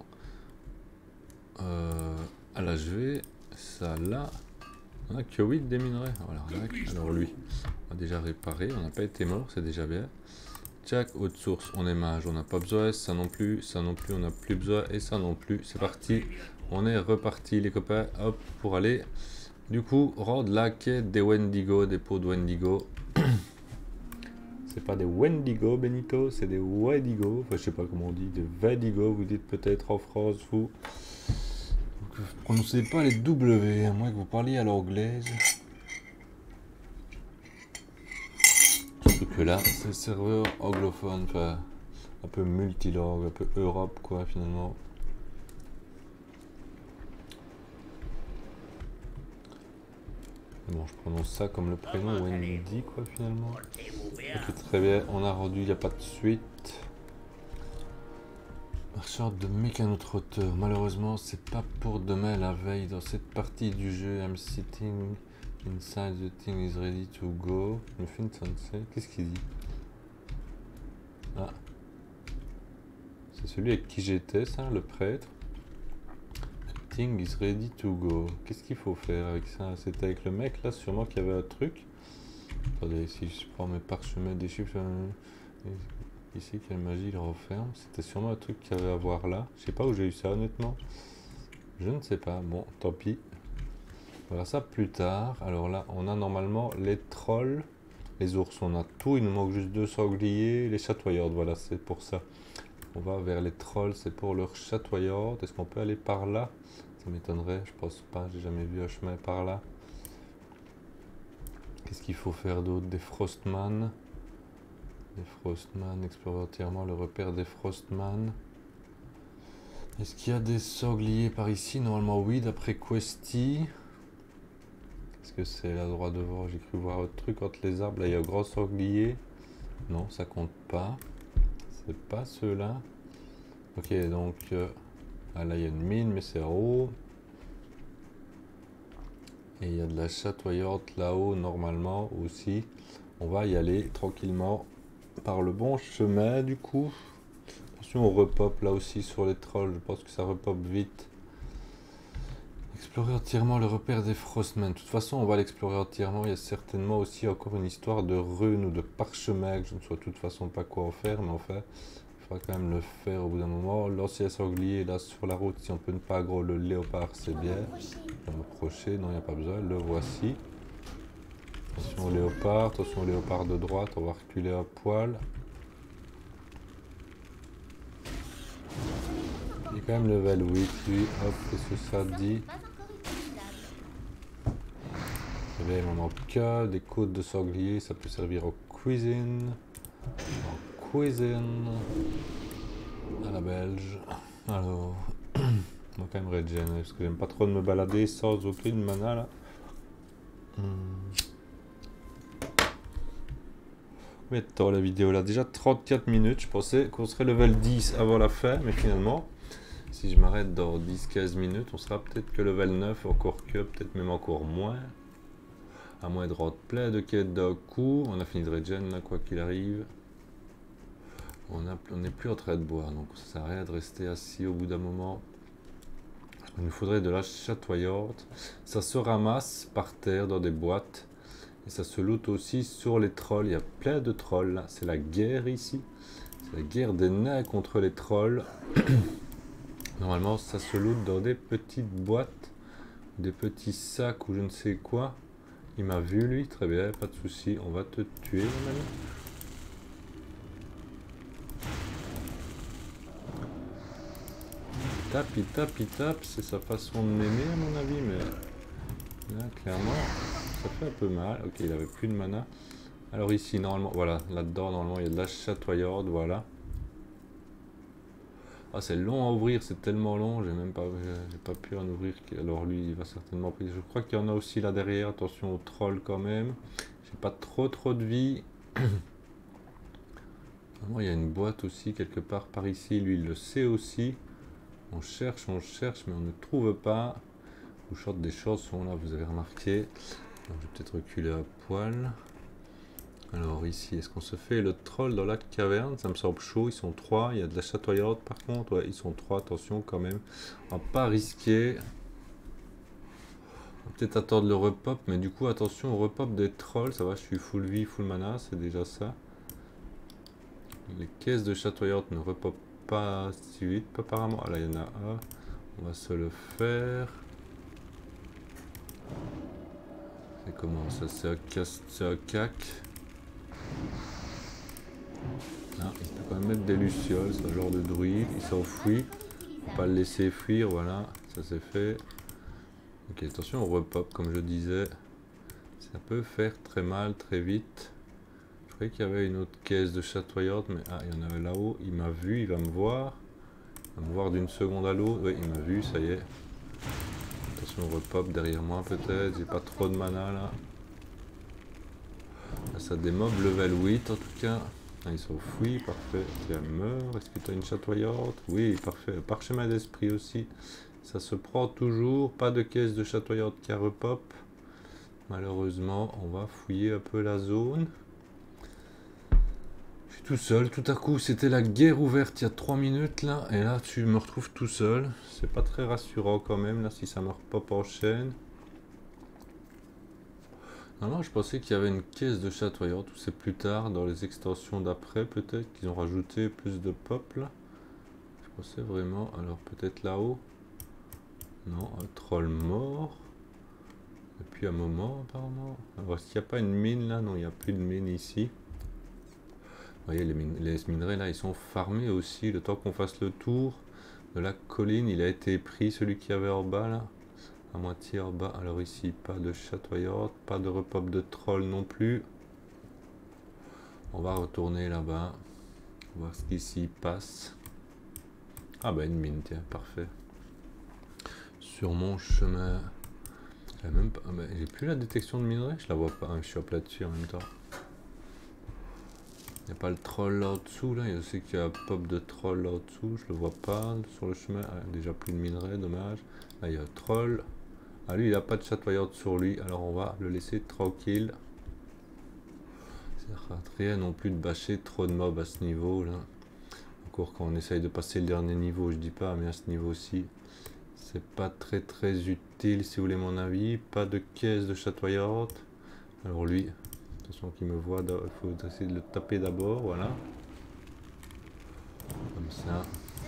Euh, à l'H V. Ça là. On a que huit des minerais. Voilà, alors lui, on a déjà réparé, on n'a pas été mort, c'est déjà bien. Tchac, haute source, on est mage, on n'a pas besoin, ça non plus, ça non plus, on n'a plus besoin, et ça non plus, c'est parti, on est reparti les copains, hop, pour aller, du coup, rendre la quête des Wendigo, des pots de Wendigo. C'est pas des Wendigo, Benito, c'est des Wendigo, enfin je sais pas comment on dit, des Wendigo, vous dites peut-être en France, vous. Donc, vous prononcez pas les W, à moins que vous parliez à l'anglaise. Que là, c'est le serveur anglophone, enfin un peu multilangue, un peu Europe quoi finalement. Bon, je prononce ça comme le prénom Wendy quoi finalement. Ok, très bien, on a rendu, il n'y a pas de suite. Marchand de mécanotrotteur, malheureusement c'est pas pour demain la veille dans cette partie du jeu. I'm sitting inside the thing is ready to go. Le film Sensei, qu'est-ce qu'il dit? Ah, c'est celui avec qui j'étais, ça, le prêtre. The thing is ready to go. Qu'est-ce qu'il faut faire avec ça? C'était avec le mec là, sûrement qu'il y avait un truc. Attendez, si je prends mes parchemins des chiffres, ici, quelle magie il referme? C'était sûrement un truc qu'il y avait à voir là. Je sais pas où j'ai eu ça, honnêtement. Je ne sais pas. Bon, tant pis. On verra ça plus tard. Alors là, on a normalement les trolls. Les ours, on a tout, il nous manque juste deux sangliers, les chatoyantes, voilà, c'est pour ça. On va vers les trolls, c'est pour leurs chatoyantes. Est-ce qu'on peut aller par là? Ça m'étonnerait, je pense pas, j'ai jamais vu un chemin par là. Qu'est-ce qu'il faut faire d'autre? Des frostman. Des frostman, explorer entièrement le repère des frostman. Est-ce qu'il y a des sangliers par ici? Normalement oui, d'après Questy. Est-ce que c'est la droite devant? J'ai cru voir un truc entre les arbres. Là, il y a un grand sanglier. Non, ça compte pas. C'est pas ceux-là. Ok, donc... Euh, ah, là, il y a une mine, mais c'est en haut. Et il y a de la chatoyante là-haut, normalement, aussi. On va y aller tranquillement par le bon chemin, du coup. Attention, on repop là aussi sur les trolls. Je pense que ça repop vite. Explorer entièrement le repère des Frostmen. De toute façon, on va l'explorer entièrement. Il y a certainement aussi encore une histoire de runes ou de parchemin que je ne sais de toute façon pas quoi en faire. Mais enfin, il faudra quand même le faire au bout d'un moment. L'ancien sanglier là sur la route. Si on peut ne pas aggro le léopard, c'est bien. On va m'approcher. Non, il n'y a pas besoin. Le voici. Attention au léopard. Attention au léopard de droite. On va reculer à poil. Il est quand même level huit. Lui, hop, qu'est-ce que ça dit? Il m'en manque que des côtes de sanglier, ça peut servir en cuisine. En cuisine. À la belge. Alors, on va quand même régénérer parce que j'aime pas trop de me balader sans aucune mana là. Hmm. Combien de temps la vidéo là? Déjà trente-quatre minutes. Je pensais qu'on serait level dix avant la fin, mais finalement, si je m'arrête dans dix à quinze minutes, on sera peut-être que level neuf, encore que, peut-être même encore moins. À moins de rendre plein de quêtes d'un coup. On a fini de regen là, quoi qu'il arrive. On n'est plus en train de boire, donc ça sert à rien de rester assis au bout d'un moment. Il nous faudrait de la chatoyante. Ça se ramasse par terre dans des boîtes. Et ça se loot aussi sur les trolls. Il y a plein de trolls là. C'est la guerre ici. C'est la guerre des nains contre les trolls. Normalement, ça se loot dans des petites boîtes. Des petits sacs ou je ne sais quoi. Il m'a vu lui. Très bien, pas de souci. On va te tuer mon ami. Il tape, il tape, il tape. C'est sa façon de m'aimer à mon avis. Mais là, clairement... ça fait un peu mal. Ok, il avait plus de mana. Alors ici, normalement, voilà, là-dedans, normalement, il y a de la chatoyante, voilà. Ah, c'est long à ouvrir, c'est tellement long, j'ai même pas, j'ai pas pu en ouvrir. Alors lui, il va certainement pris. Je crois qu'il y en a aussi là derrière. Attention aux trolls quand même. J'ai pas trop trop de vie. Normalement, il y a une boîte aussi quelque part par ici. Lui, il le sait aussi. On cherche, on cherche, mais on ne trouve pas. Ou short des choses sont là, vous avez remarqué. Alors, je vais peut-être reculer à poil. Alors ici, est-ce qu'on se fait le troll dans la caverne? Ça me semble chaud, ils sont trois. Il y a de la chatoyante par contre. Ouais, ils sont trois, attention quand même. On va pas risquer. On va peut-être attendre le repop, mais du coup, attention au repop des trolls. Ça va, je suis full vie, full mana, c'est déjà ça. Les caisses de chatoyante ne repop pas si vite, apparemment. Ah là, il y en a un. On va se le faire. C'est comment ça? C'est un casse, c'est un cac. Ah, il peut quand même mettre des lucioles, c'est un genre de druide, il s'enfuit, faut pas le laisser fuir, voilà, ça c'est fait. Ok, attention au repop, comme je disais, ça peut faire très mal, très vite. Je croyais qu'il y avait une autre caisse de chatoyante, mais ah, il y en avait là-haut, il m'a vu, il va me voir. Il va me voir d'une seconde à l'autre, oui, il m'a vu, ça y est. Attention au repop derrière moi peut-être, j'ai pas trop de mana là. Là, ça démob level huit en tout cas. Ah, ils s'enfuient, parfait. Tiens, meurt. Est-ce que tu as une chatoyante? Oui, parfait. Parchemin d'esprit aussi. Ça se prend toujours. Pas de caisse de chatoyante qui a repop. Malheureusement, on va fouiller un peu la zone. Je suis tout seul. Tout à coup, c'était la guerre ouverte il y a trois minutes là. Et là, tu me retrouves tout seul. C'est pas très rassurant quand même là si ça me repop en chaîne. Non, non, je pensais qu'il y avait une caisse de chatoyante, ou c'est plus tard, dans les extensions d'après, peut-être, qu'ils ont rajouté plus de pop, là. Je pensais vraiment, alors peut-être là-haut. Non, un troll mort. Depuis un moment, apparemment. Alors, est-ce qu'il n'y a pas une mine, là? Non, il n'y a plus de mine ici. Vous voyez, les, mine, les minerais, là, ils sont farmés aussi, le temps qu'on fasse le tour de la colline. Il a été pris, celui qui avait en bas, là. À moitié en bas. Alors ici, pas de chatoyante, pas de repop de troll non plus. On va retourner là-bas. Voir ce qui s'y passe. Ah bah une mine, tiens, parfait. Sur mon chemin. J'ai même pas. Ah bah, j'ai plus la détection de minerais, je la vois pas. Je suis hop là-dessus en même temps. Il n'y a pas le troll là-dessous là. Je sais qu'il y a un pop de troll là-dessous. Je le vois pas sur le chemin. Ah, déjà plus de minerais, dommage. Là il y a un troll. Ah lui il n'a pas de chatoyante sur lui, alors on va le laisser tranquille. Ça sert à rien non plus de bâcher trop de mobs à ce niveau là. Encore quand on essaye de passer le dernier niveau, je dis pas, mais à ce niveau-ci, c'est pas très très utile si vous voulez mon avis. Pas de caisse de chatoyante. Alors lui, attention qu'il me voit, il faut essayer de le taper d'abord, voilà. Comme ça.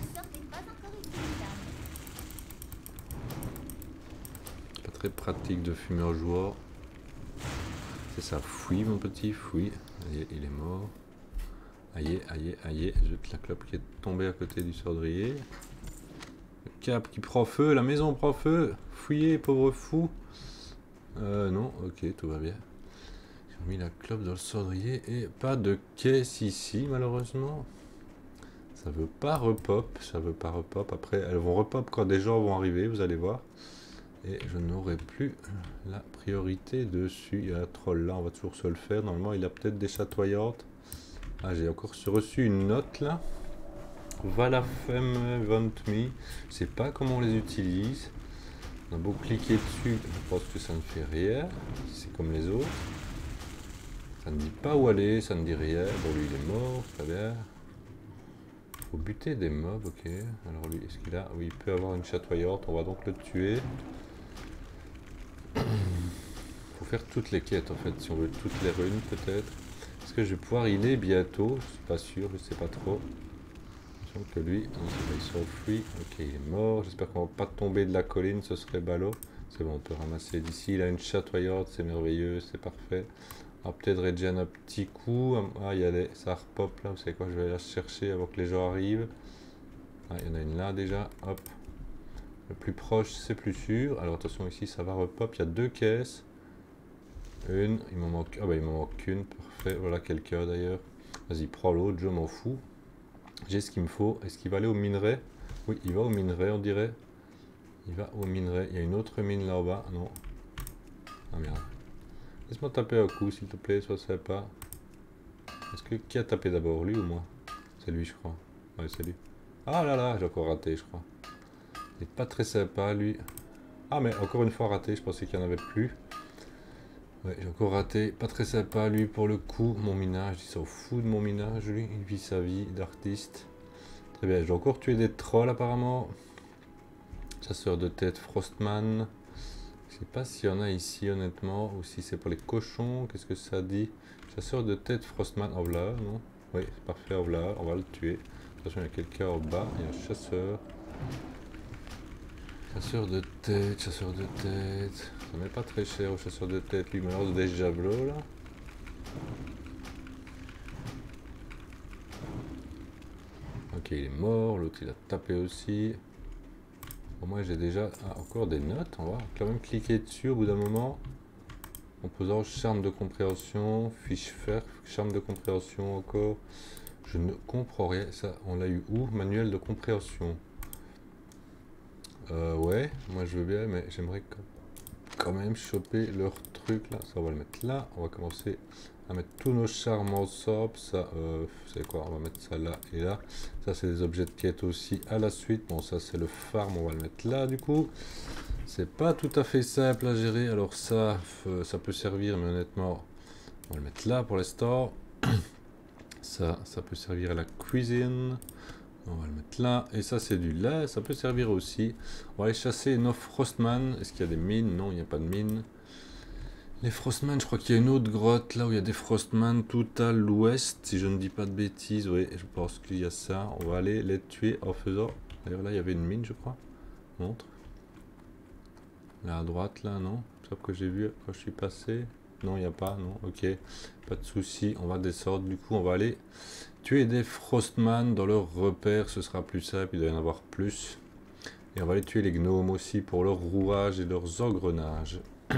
Très pratique de fumeur joueur. C'est ça, fouille mon petit, fouille. Aïe, il est mort. Aïe, aïe, aïe, jette la clope qui est tombée à côté du cendrier. Le cap qui prend feu, la maison prend feu. Fouillez, pauvre fou. Euh, non, ok, tout va bien. J'ai mis la clope dans le cendrier et pas de caisse ici, malheureusement. Ça veut pas repop, ça veut pas repop. Après, elles vont repop quand des gens vont arriver, vous allez voir. Et je n'aurai plus la priorité dessus. Il y a un troll là, on va toujours se le faire. Normalement, il a peut-être des chatoyantes. Ah, j'ai encore reçu une note là. Valafem want me. Je sais pas comment on les utilise. On a beau cliquer dessus, je pense que ça ne fait rien. C'est comme les autres. Ça ne dit pas où aller, ça ne dit rien. Bon, lui il est mort, très bien. faut buter des mobs, ok. Alors lui, est-ce qu'il a... Oui, il peut avoir une chatoyante, on va donc le tuer. Faut faire toutes les quêtes en fait, si on veut toutes les runes peut-être. Est-ce que je vais pouvoir healer bientôt? Je suis pas sûr, je sais pas trop. Donc que lui, il s'enfuit. Ok, il est mort. J'espère qu'on va pas tomber de la colline, ce serait ballot. C'est bon, on peut ramasser d'ici. Il a une chatoyante, c'est merveilleux, c'est parfait. On va peut-être regen un petit coup. Ah, il y a des... ça repop là, vous savez quoi, je vais la chercher avant que les gens arrivent. Ah, il y en a une là déjà, hop. Le plus proche, c'est plus sûr. Alors attention, ici, ça va repop. Il y a deux caisses. Une, il m'en manque... Ah bah il m'en manque qu'une, parfait. Voilà quelqu'un d'ailleurs. Vas-y, prends l'autre, je m'en fous. J'ai ce qu'il me faut. Est-ce qu'il va aller au minerai? Oui, il va au minerai, on dirait. Il va au minerai. Il y a une autre mine là en bas. Non. Ah merde. Laisse-moi taper un coup, s'il te plaît, sois sympa. Est-ce que qui a tapé d'abord, lui ou moi? C'est lui, je crois. Ouais, c'est lui. Ah là là, j'ai encore raté, je crois. Il n'est pas très sympa, lui. Ah, mais encore une fois raté, je pensais qu'il n'y en avait plus. Ouais, j'ai encore raté. Pas très sympa, lui, pour le coup. Mon minage, il s'en fout de mon minage, lui. Il vit sa vie d'artiste. Très bien, j'ai encore tué des trolls, apparemment. Chasseur de tête, Frostman. Je sais pas s'il y en a ici, honnêtement. Ou si c'est pour les cochons. Qu'est-ce que ça dit? Chasseur de tête, Frostman. Oh là, non? Oui, c'est parfait, oh là. On va le tuer. Attention, il y a quelqu'un en bas. Il y a un chasseur. Chasseur de tête, chasseur de tête. Ça met pas très cher au chasseur de tête. Lui, il me lance des javelots là. Ok, il est mort. L'autre, il a tapé aussi. Bon, moi, j'ai déjà ah, encore des notes. On va quand même cliquer dessus au bout d'un moment. Composant charme de compréhension, fiche fer, charme de compréhension encore. Je ne comprends rien. Ça, on l'a eu où? Manuel de compréhension. Euh, ouais, moi je veux bien, mais j'aimerais quand même choper leur truc là. Ça, on va le mettre là. On va commencer à mettre tous nos charmes ensemble. Ça, euh, c'est quoi? On va mettre ça là et là. Ça, c'est des objets de quête aussi à la suite. Bon, ça, c'est le farm. On va le mettre là du coup. C'est pas tout à fait simple à gérer. Alors, ça, ça peut servir, mais honnêtement, on va le mettre là pour l'instant. Ça, ça peut servir à la cuisine. On va le mettre là. Et ça, c'est du lait. Ça peut servir aussi. On va aller chasser nos Frostman. Est-ce qu'il y a des mines? Non, il n'y a pas de mines. Les Frostman, je crois qu'il y a une autre grotte là où il y a des Frostman tout à l'ouest. Si je ne dis pas de bêtises. Oui, je pense qu'il y a ça. On va aller les tuer en faisant... D'ailleurs, là, il y avait une mine, je crois. Montre. Là, à droite, là, non? Sauf que j'ai vu quand je suis passé. Non, il n'y a pas. Non, ok. Pas de souci. On va descendre. Du coup, on va aller... tuer des Frostman dans leur repère, ce sera plus simple, il doit y en avoir plus. Et on va aller tuer les gnomes aussi pour leur rouage et leurs engrenages.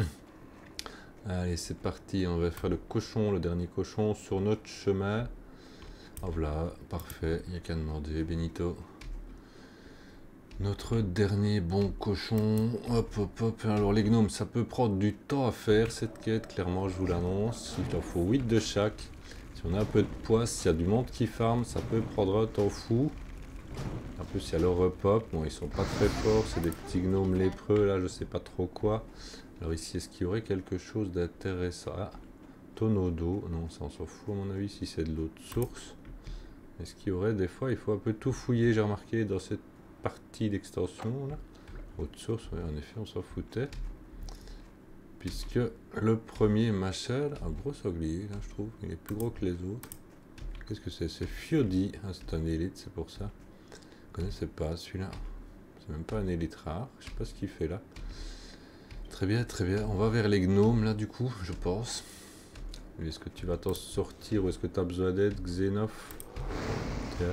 Allez, c'est parti, on va faire le cochon, le dernier cochon sur notre chemin. Oh voilà, parfait, il n'y a qu'à demander, Benito. Notre dernier bon cochon. Hop, hop, hop. Alors les gnomes, ça peut prendre du temps à faire cette quête, clairement, je vous l'annonce. Il en faut huit de chaque. Si on a un peu de poids, s'il y a du monde qui farm, ça peut prendre un temps fou. En plus, il y a le repop. Bon, ils sont pas très forts. C'est des petits gnomes lépreux, là, je sais pas trop quoi. Alors ici, est-ce qu'il y aurait quelque chose d'intéressant? Ah, tonneau d'eau. Non, ça on s'en fout à mon avis, si c'est de l'eau de source. Est-ce qu'il y aurait des fois, il faut un peu tout fouiller, j'ai remarqué, dans cette partie d'extension, là. Eau de source, ouais, en effet, on s'en foutait. Puisque le premier machin, un gros sanglier, là, je trouve, il est plus gros que les autres. Qu'est-ce que c'est? C'est Fiodi. Ah, c'est un élite, c'est pour ça. Je connaissais pas celui-là. C'est même pas un élite rare. Je sais pas ce qu'il fait là. Très bien, très bien. On va vers les gnomes là, du coup, je pense. Est-ce que tu vas t'en sortir ou est-ce que tu as besoin d'aide, Xenoph? Tiens.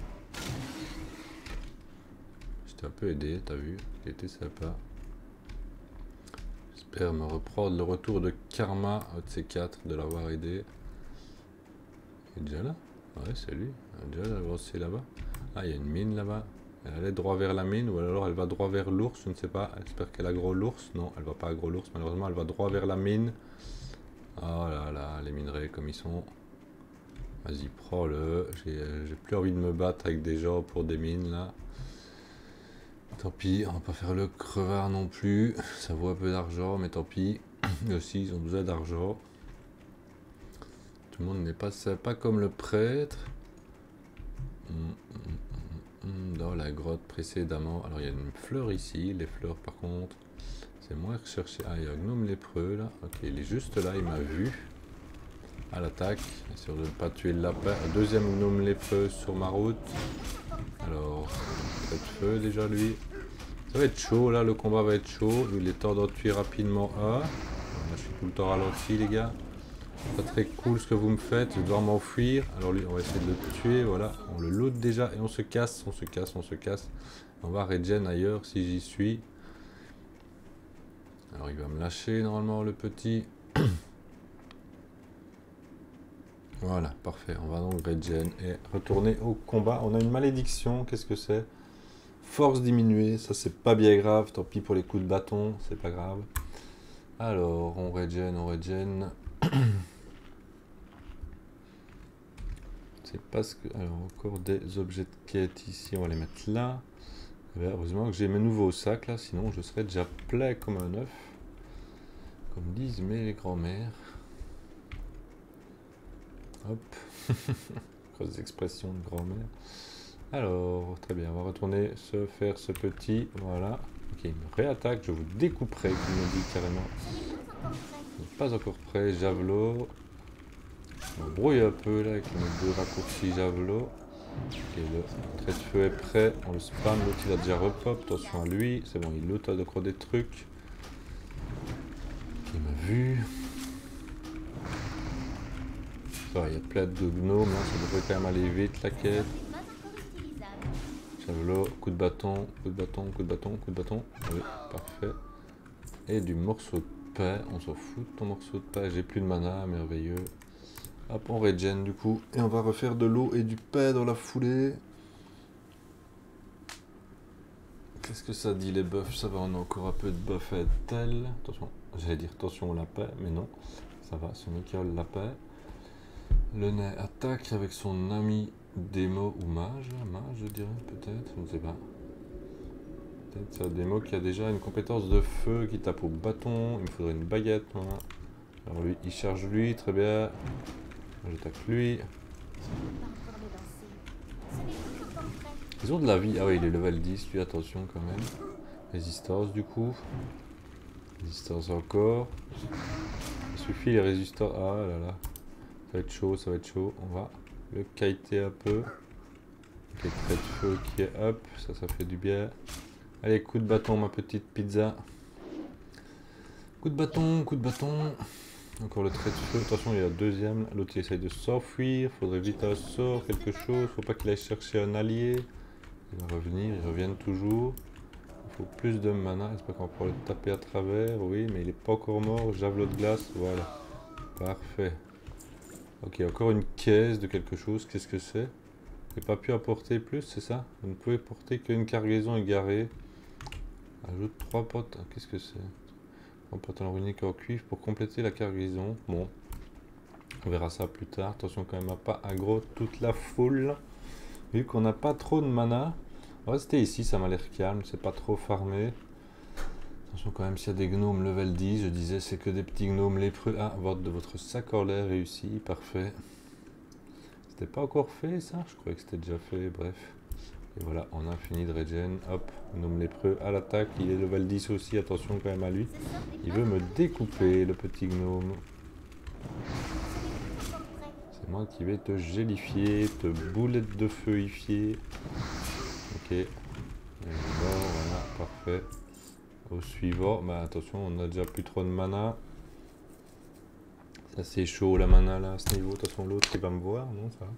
Je t'ai un peu aidé, t'as vu? Il était sympa. J'espère me reprendre le retour de karma, un de ces quatre, de l'avoir aidé. Il est déjà là? Ouais, c'est lui. Il a déjà avancé là-bas. Ah, il y a une mine là-bas. Elle allait droit vers la mine ou alors elle va droit vers l'ours, je ne sais pas. J'espère qu'elle a gros l'ours. Non, elle va pas à gros l'ours, malheureusement, elle va droit vers la mine. Oh là là, les minerais comme ils sont. Vas-y, prends-le. J'ai plus envie de me battre avec des gens pour des mines là. Tant pis, on va pas faire le crevard non plus. Ça vaut un peu d'argent, mais tant pis. Eux aussi, ils ont besoin d'argent. Tout le monde n'est pas sympa comme le prêtre. Mmh, mmh. dans la grotte précédemment. Alors il y a une fleur ici, les fleurs par contre, c'est moins recherché. Ah, il y a un gnome lépreux là. Ok, il est juste là, il m'a vu. À l'attaque, sûr de ne pas tuer le lapin. Un deuxième gnome lépreux sur ma route. Alors, trait de feu déjà lui. Ça va être chaud là, le combat va être chaud. Il est temps d'en tuer rapidement un. Là, je suis tout le temps ralenti les gars. Pas très cool ce que vous me faites, je dois m'enfuir. Alors lui, on va essayer de le tuer, voilà. On le loot déjà et on se casse, on se casse, on se casse. On va regen ailleurs si j'y suis. Alors il va me lâcher normalement le petit. Voilà, parfait. On va donc regen et retourner au combat. On a une malédiction, qu'est-ce que c'est? Force diminuée, ça c'est pas bien grave. Tant pis pour les coups de bâton, c'est pas grave. Alors, on regen, on regen. C'est parce que... Alors, encore des objets de quête ici, on va les mettre là. Et bien, heureusement que j'ai mes nouveaux sacs là, sinon je serais déjà plein comme un œuf. Comme disent mes grands-mères. Hop. Grosse expression de grand-mère. Alors, très bien, on va retourner se faire ce petit, voilà. Ok, il me réattaque, je vous découperai, comme il me dit carrément. Il n'est pas encore prêt, javelot. On brouille un peu là avec les deux raccourcis javelot. Ok, le trait de feu est prêt, on le spam, l'autre il a déjà repop, attention à lui, c'est bon, il loot encore des trucs. Il m'a vu. Ça, il y a plein de gnomes, hein, ça devrait quand même aller vite la quête. Javelot, coup de bâton, coup de bâton, coup de bâton, coup de bâton. Oui, parfait. Et du morceau de pain, on s'en fout de ton morceau de pain, j'ai plus de mana, merveilleux. Hop, on regen du coup, et on va refaire de l'eau et du pain dans la foulée. Qu'est-ce que ça dit les buffs? Ça va, on a encore un peu de buff à tel. Attention, j'allais dire attention au lapin, mais non, ça va, c'est nickel le lapin. Le nez attaque avec son ami démo ou mage, mage je dirais peut-être, je ne sais pas. Peut-être c'est un démo qui a déjà une compétence de feu qui tape au bâton, il me faudrait une baguette. Voilà. Alors lui, il charge lui, très bien. J'attaque lui. Ils ont de la vie, ah oui il est level dix, lui attention quand même. Résistance du coup. Résistance encore. Il suffit les résistances, ah là là. Ça va être chaud, ça va être chaud, on va le kiter un peu. Ok, trait de feu qui est up, ça, ça fait du bien. Allez, coup de bâton, ma petite pizza. Coup de bâton, coup de bâton. Encore le trait de feu, attention, il y a le deuxième. L'autre, il essaye de s'enfuir, faudrait vite un sort, quelque chose. Faut pas qu'il aille chercher un allié. Il va revenir, ils reviennent toujours. Il faut plus de mana, j'espère qu'on pourra le taper à travers. Oui, mais il est pas encore mort. Javelot de glace, voilà. Parfait. Ok, encore une caisse de quelque chose, qu'est-ce que c'est? Vous n'avez pas pu apporter plus, c'est ça? Vous ne pouvez porter qu'une cargaison égarée. Ajoute trois potes, qu'est-ce que c'est? trois pantalons runiques en cuivre pour compléter la cargaison. Bon, on verra ça plus tard. Attention quand même à pas aggro toute la foule. Vu qu'on n'a pas trop de mana. On va rester ici, ça m'a l'air calme, c'est pas trop farmé. Attention quand même s'il y a des gnomes level dix, je disais c'est que des petits gnomes lépreux. Ah, votre de votre sac en l'air réussi, parfait. C'était pas encore fait ça? Je croyais que c'était déjà fait, bref. Et voilà, on a fini de regen. Hop, gnome lépreux à l'attaque, il est level dix aussi, attention quand même à lui. Il veut me découper le petit gnome. C'est moi qui vais te gélifier, te boulette de feuifier. Ok. Et mort, voilà, parfait. Au suivant, bah attention, on a déjà plus trop de mana. Ça c'est chaud la mana là à ce niveau. De toute façon l'autre il va me voir, non ça va.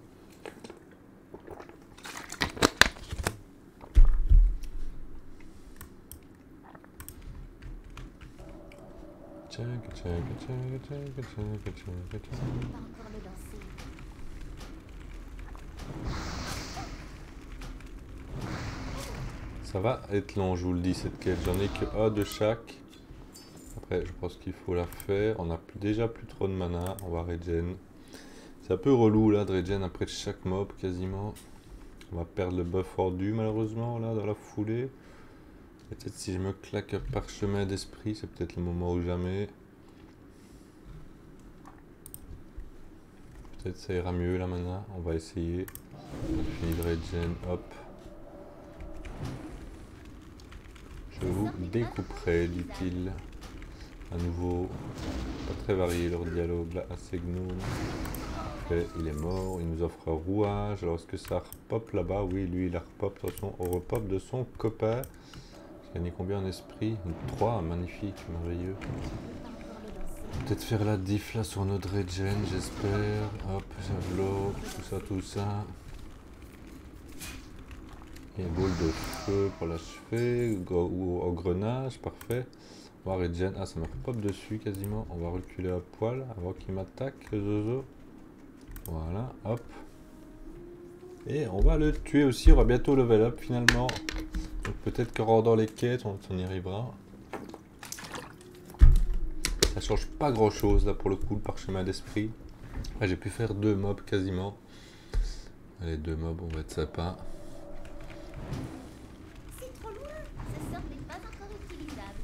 Tchac, tchac, tchac, tchac, tchac, tchac, tchac. Ça va être long, je vous le dis, cette quête. J'en ai que un de chaque. Après, je pense qu'il faut la faire. On n'a déjà plus trop de mana. On va regen. C'est un peu relou là de regen après chaque mob quasiment. On va perdre le buff ordu malheureusement là dans la foulée. Peut-être si je me claque un parchemin d'esprit, c'est peut-être le moment ou jamais. Peut-être ça ira mieux là maintenant. On va essayer. On a fini de regen. Hop. Je vous découperai, dit-il. À nouveau, pas très varié leur dialogue là, assez gnome. Après, il est mort, il nous offre un rouage. Alors, est-ce que ça repop là-bas? Oui, lui, il a repop. Attention, au repop de son copain. Il a gagné combien en esprit? trois, magnifique, merveilleux. Peut-être faire la diff là sur notre regen, j'espère. Hop, javelot, tout ça, tout ça. Et boule de feu pour l'achever, ou engrenage, parfait. On va regen, ah ça me repop dessus quasiment. On va reculer à poil avant qu'il m'attaque, le zozo. Voilà, hop. Et on va le tuer aussi, on va bientôt level up finalement. Donc peut-être qu'en rendant les quêtes, on, on y arrivera. Ça change pas grand chose là pour le coup, le parchemin d'esprit. J'ai pu faire deux mobs quasiment. Allez, deux mobs, on va être sympa. C'est trop loin, ce sort n'est pas encore utilisable.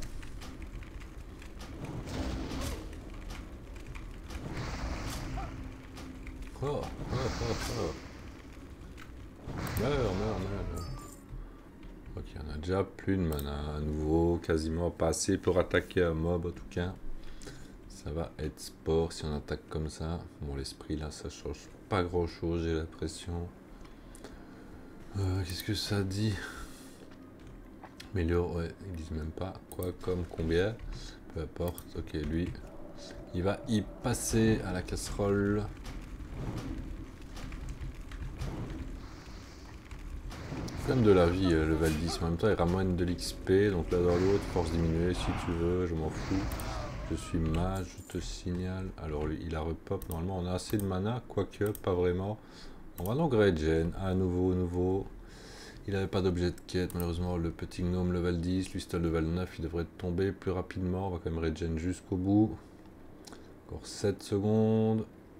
Oh, oh, oh, oh. Meurs, meurs, meurs. Ok, on a déjà plus de mana à nouveau, quasiment pas assez pour attaquer un mob en tout cas. Ça va être sport si on attaque comme ça. Bon, l'esprit là, ça change pas grand chose, j'ai l'impression. Euh, Qu'est-ce que ça dit? Améliore, ouais, ils disent même pas quoi, comme, combien. Peu importe, ok, lui, il va y passer à la casserole. Comme de la vie, euh, level dix, en même temps il ramène de l'X P, donc là dans l'autre, force diminuée si tu veux, je m'en fous. Je suis mage, je te signale. Alors lui, il a repop, normalement on a assez de mana, quoique, pas vraiment. On va donc regen, à nouveau, nouveau. Il n'avait pas d'objet de quête, malheureusement le petit gnome level dix, lui c'était level neuf, il devrait tomber plus rapidement. On va quand même regen jusqu'au bout. Encore sept secondes.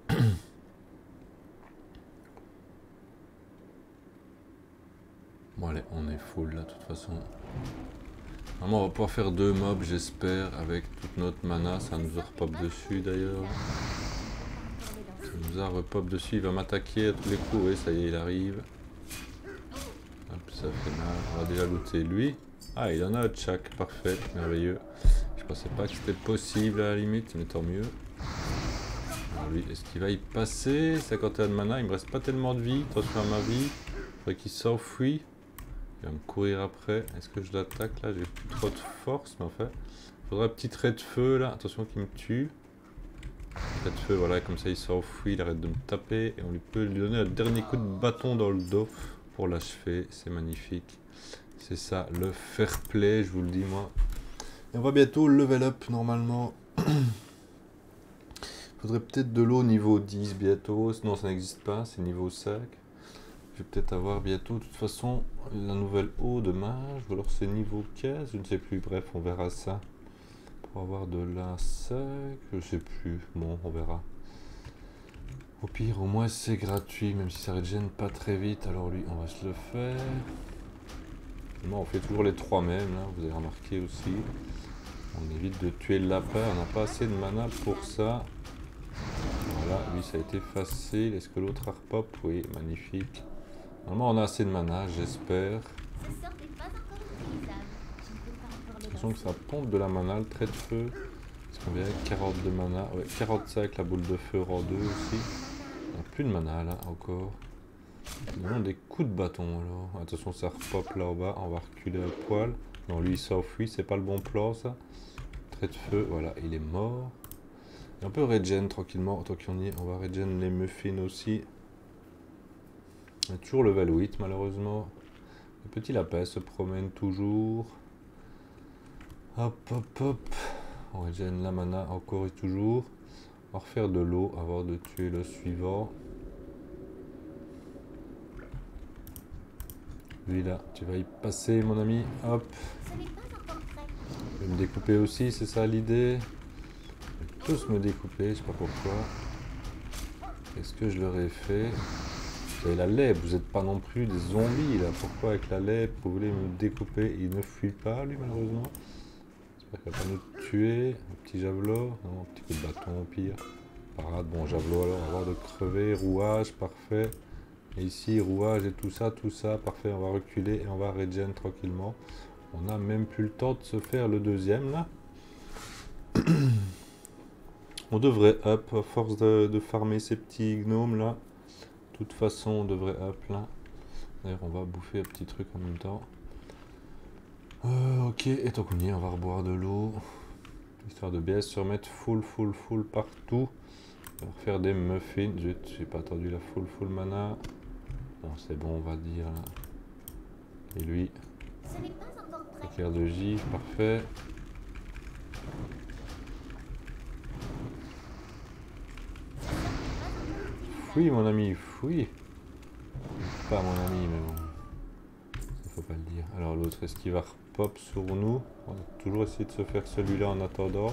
Bon allez, on est full là de toute façon. Normalement on va pouvoir faire deux mobs j'espère avec toute notre mana. Ça nous a repop dessus d'ailleurs. Ça nous a repop dessus, il va m'attaquer à tous les coups. Oui ça y est il arrive. Hop, ça fait mal. On va déjà looter lui. Ah il en a un tchak, parfait, merveilleux. Je pensais pas que c'était possible à la limite, mais tant mieux. Alors lui, est-ce qu'il va y passer? cinquante et un de mana, il me reste pas tellement de vie. Attention à ma vie. Il faudrait qu'il s'enfuit. Il va me courir après. Est-ce que je l'attaque là? J'ai plus trop de force, mais en fait. Il faudrait un petit trait de feu là. Attention qu'il me tue. Trait de feu, voilà, comme ça il s'enfuit, il arrête de me taper. Et on lui peut lui donner un dernier coup de bâton dans le dos pour l'achever. C'est magnifique. C'est ça, le fair play, je vous le dis moi. Et on va bientôt level up normalement. Il faudrait peut-être de l'eau niveau dix bientôt. Non, ça n'existe pas, c'est niveau cinq. Je vais peut-être avoir bientôt, de toute façon, la nouvelle eau de mage, ou alors c'est niveau quinze, je ne sais plus, bref, on verra ça. Pour avoir de la sec, je sais plus, bon, on verra. Au pire, au moins c'est gratuit, même si ça régène pas très vite, alors lui, on va se le faire. Moi, on fait toujours les trois mêmes, là, vous avez remarqué aussi. On évite de tuer le lapin, on n'a pas assez de mana pour ça. Voilà, lui, ça a été facile. Est-ce que l'autre a repop? Oui, magnifique. Normalement, on a assez de mana, j'espère. J'ai l'impression que ça pompe de la mana, le trait de feu. Est-ce qu'on vient avec quarante de mana? Ouais, quarante-cinq, la boule de feu rang deux aussi. On n'a plus de mana, là, encore. Nous avons des coups de bâton, alors. Attention, ça repop là en bas. On va reculer à poil. Non, lui, il s'enfuit. C'est pas le bon plan, ça. Trait de feu, voilà, il est mort. Et on peut regen tranquillement, tant qu'on y est. On va regen les muffins aussi. On est toujours level huit malheureusement. Le petit lapin se promène toujours. Hop hop hop. On regen la mana encore et toujours. On va refaire de l'eau avant de tuer le suivant. Lui là, tu vas y passer mon ami. Hop. Je vais me découper aussi, c'est ça l'idée. Je vais tous me découper, je sais pas pourquoi. Est-ce que je leur ai fait? Vous avez la lèvre, vous n'êtes pas non plus des zombies là. Pourquoi avec la lèvre vous voulez me découper? Il ne fuit pas lui malheureusement. J'espère qu'il va pas nous tuer. Un petit javelot, non, un petit coup de bâton au pire. Parade, bon javelot alors, avoir de crever, rouage, parfait. Et ici, rouage et tout ça, tout ça, parfait, on va reculer et on va regen tranquillement. On n'a même plus le temps de se faire le deuxième là. On devrait up, à force de, de farmer ces petits gnomes là. De toute façon, on devrait up là. D'ailleurs, on va bouffer un petit truc en même temps. Euh, ok, et tant qu'on y est, on va reboire de l'eau. Histoire de bien se remettre full, full, full partout. On va faire des muffins. Zut, j'ai pas attendu la full, full mana. Bon, c'est bon, on va dire. Là. Et lui, Ce n'est pas encore prêt. éclair de givre, parfait. Fouille, mon ami, fouille. Pas mon ami, mais bon. Il faut pas le dire. Alors, l'autre, est-ce qu'il va repop sur nous? On va toujours essayer de se faire celui-là en attendant.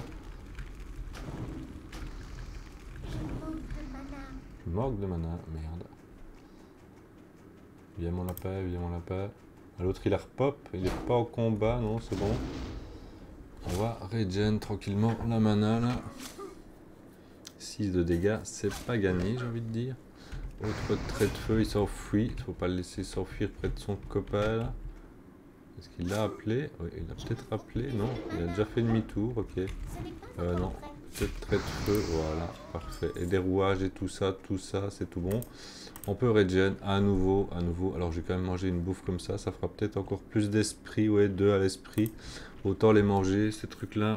Je manque de mana. Je manque de mana, merde. Viens mon lapin, viens mon lapin. L'autre il a repop, il est pas au combat, non c'est bon. On va regen tranquillement la mana là. six de dégâts, c'est pas gagné j'ai envie de dire. Autre trait de feu, il s'enfuit, il faut pas le laisser s'enfuir près de son copain là. Est-ce qu'il l'a appelé? Oui, il a peut-être appelé, non, il a déjà fait demi-tour, ok. Ce n'est pas Euh, encore non, prêt. peut-être trait de feu, voilà, parfait. Et des rouages et tout ça, tout ça, c'est tout bon. On peut regen à nouveau, à nouveau. Alors j'ai quand même mangé une bouffe comme ça, ça fera peut-être encore plus d'esprit, ouais, deux à l'esprit. Autant les manger, ces trucs-là.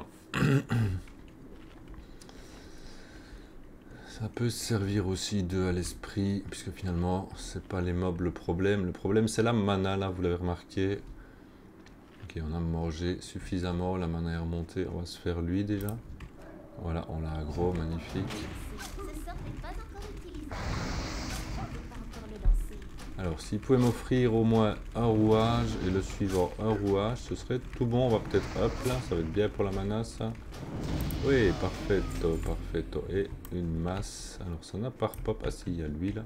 Ça peut servir aussi deux à l'esprit, puisque finalement, c'est pas les mobs le problème. Le problème, c'est la mana, là, vous l'avez remarqué. Ok, on a mangé suffisamment, la mana est remontée. On va se faire lui déjà. Voilà, on l'a aggro, magnifique. Ce sort n'est pas encore utilisable. Je ne peux pas encore le lancer. Alors, s'il pouvait m'offrir au moins un rouage et le suivant un rouage, ce serait tout bon. On va peut-être up là, ça va être bien pour la mana ça. Oui, parfaito, parfaito. Et une masse. Alors, ça n'a pas pop. Ah si, il y a lui là.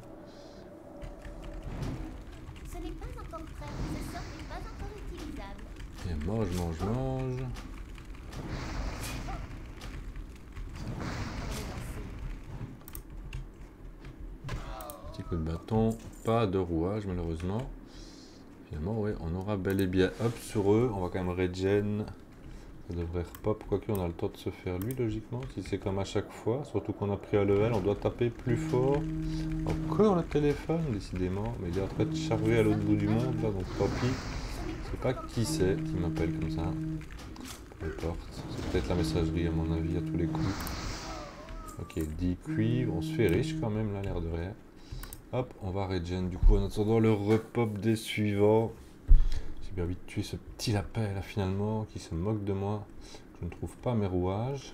Ce n'est pas encore prêt. Ce sort n'est pas encore utilisable. Et mange, mange, mange. Petit coup de bâton. Pas de rouage malheureusement. Finalement, oui, on aura bel et bien up sur eux. On va quand même regen. Ça devrait repop, quoique on a le temps de se faire lui logiquement, si c'est comme à chaque fois, surtout qu'on a pris un level, on doit taper plus fort. Encore le téléphone, décidément, mais il est en train de charger à l'autre bout du monde, là, donc tant pis. Je sais pas qui c'est qui m'appelle comme ça. Peu importe, c'est peut-être la messagerie à mon avis à tous les coups. Ok, dix cuivres, on se fait riche quand même là, l'air de rien. Hop, on va regen du coup en attendant le repop des suivants. J'ai bien envie de tuer ce petit lapin là finalement qui se moque de moi. Je ne trouve pas mes rouages.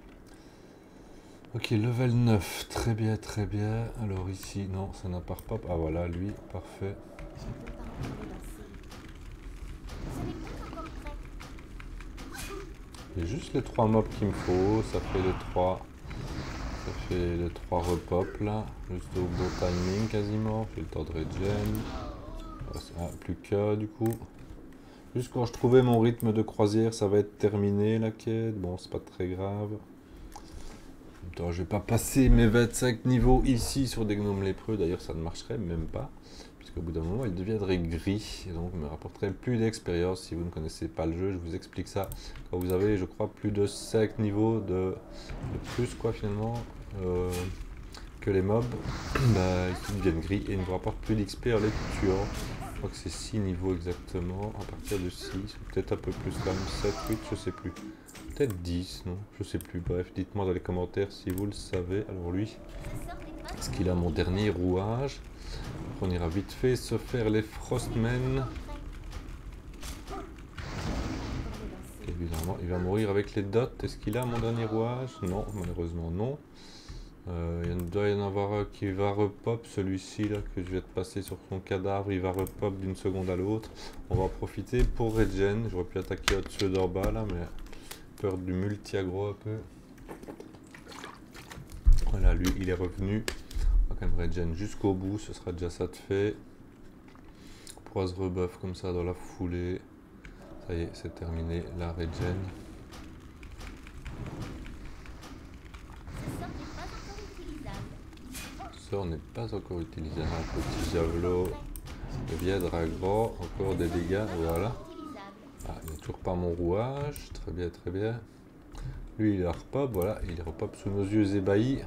Ok, level neuf, très bien, très bien. Alors ici, non, ça n'a pas repop. Ah voilà, lui, parfait. Je ne peux pas encore le lancer. Ce n'est pas encore prêt. J'ai juste les trois mobs qu'il me faut. Ça fait les trois. Ça fait les trois repop là. Juste au bon timing quasiment. J'ai le temps de regen. Ah, plus qu'un du coup. Juste quand je trouvais mon rythme de croisière, ça va être terminé la quête. Bon, c'est pas très grave. En même temps, je vais pas passer mes vingt-cinq niveaux ici sur des gnomes lépreux. D'ailleurs, ça ne marcherait même pas. Puisqu'au bout d'un moment, ils deviendraient gris. Et donc, me rapporterait plus d'expérience. Si vous ne connaissez pas le jeu, je vous explique ça. Quand vous avez, je crois, plus de cinq niveaux de, de plus, quoi, finalement, euh, que les mobs, bah, ils deviennent gris et ils ne vous rapportent plus d'X P en les tuant. Je crois que c'est six niveaux exactement, à partir de six, peut-être un peu plus quand même, sept, huit, je sais plus. Peut-être dix, non, je sais plus. Bref, dites-moi dans les commentaires si vous le savez. Alors lui, est-ce qu'il a mon dernier rouage? On ira vite fait se faire les Frostmen. Et évidemment, il va mourir avec les dots. Est-ce qu'il a mon dernier rouage? Non, malheureusement non. Euh, il doit y en avoir un qui va repop, celui-ci là que je vais te passer sur son cadavre, il va repop d'une seconde à l'autre. On va en profiter pour regen. J'aurais pu attaquer au-dessus d'en bas là, mais peur du multi-aggro un peu. Voilà, lui il est revenu. On va quand même regen jusqu'au bout, ce sera déjà ça de fait. On pourra se rebuff comme ça dans la foulée. Ça y est, c'est terminé, la regen. sort n'est pas encore utilisé. Un petit javelot, le vieil dragon, encore des dégâts, voilà. Ah, il n'y a toujours pas mon rouage, très bien, très bien. Lui il repop, voilà, il repop sous nos yeux ébahis.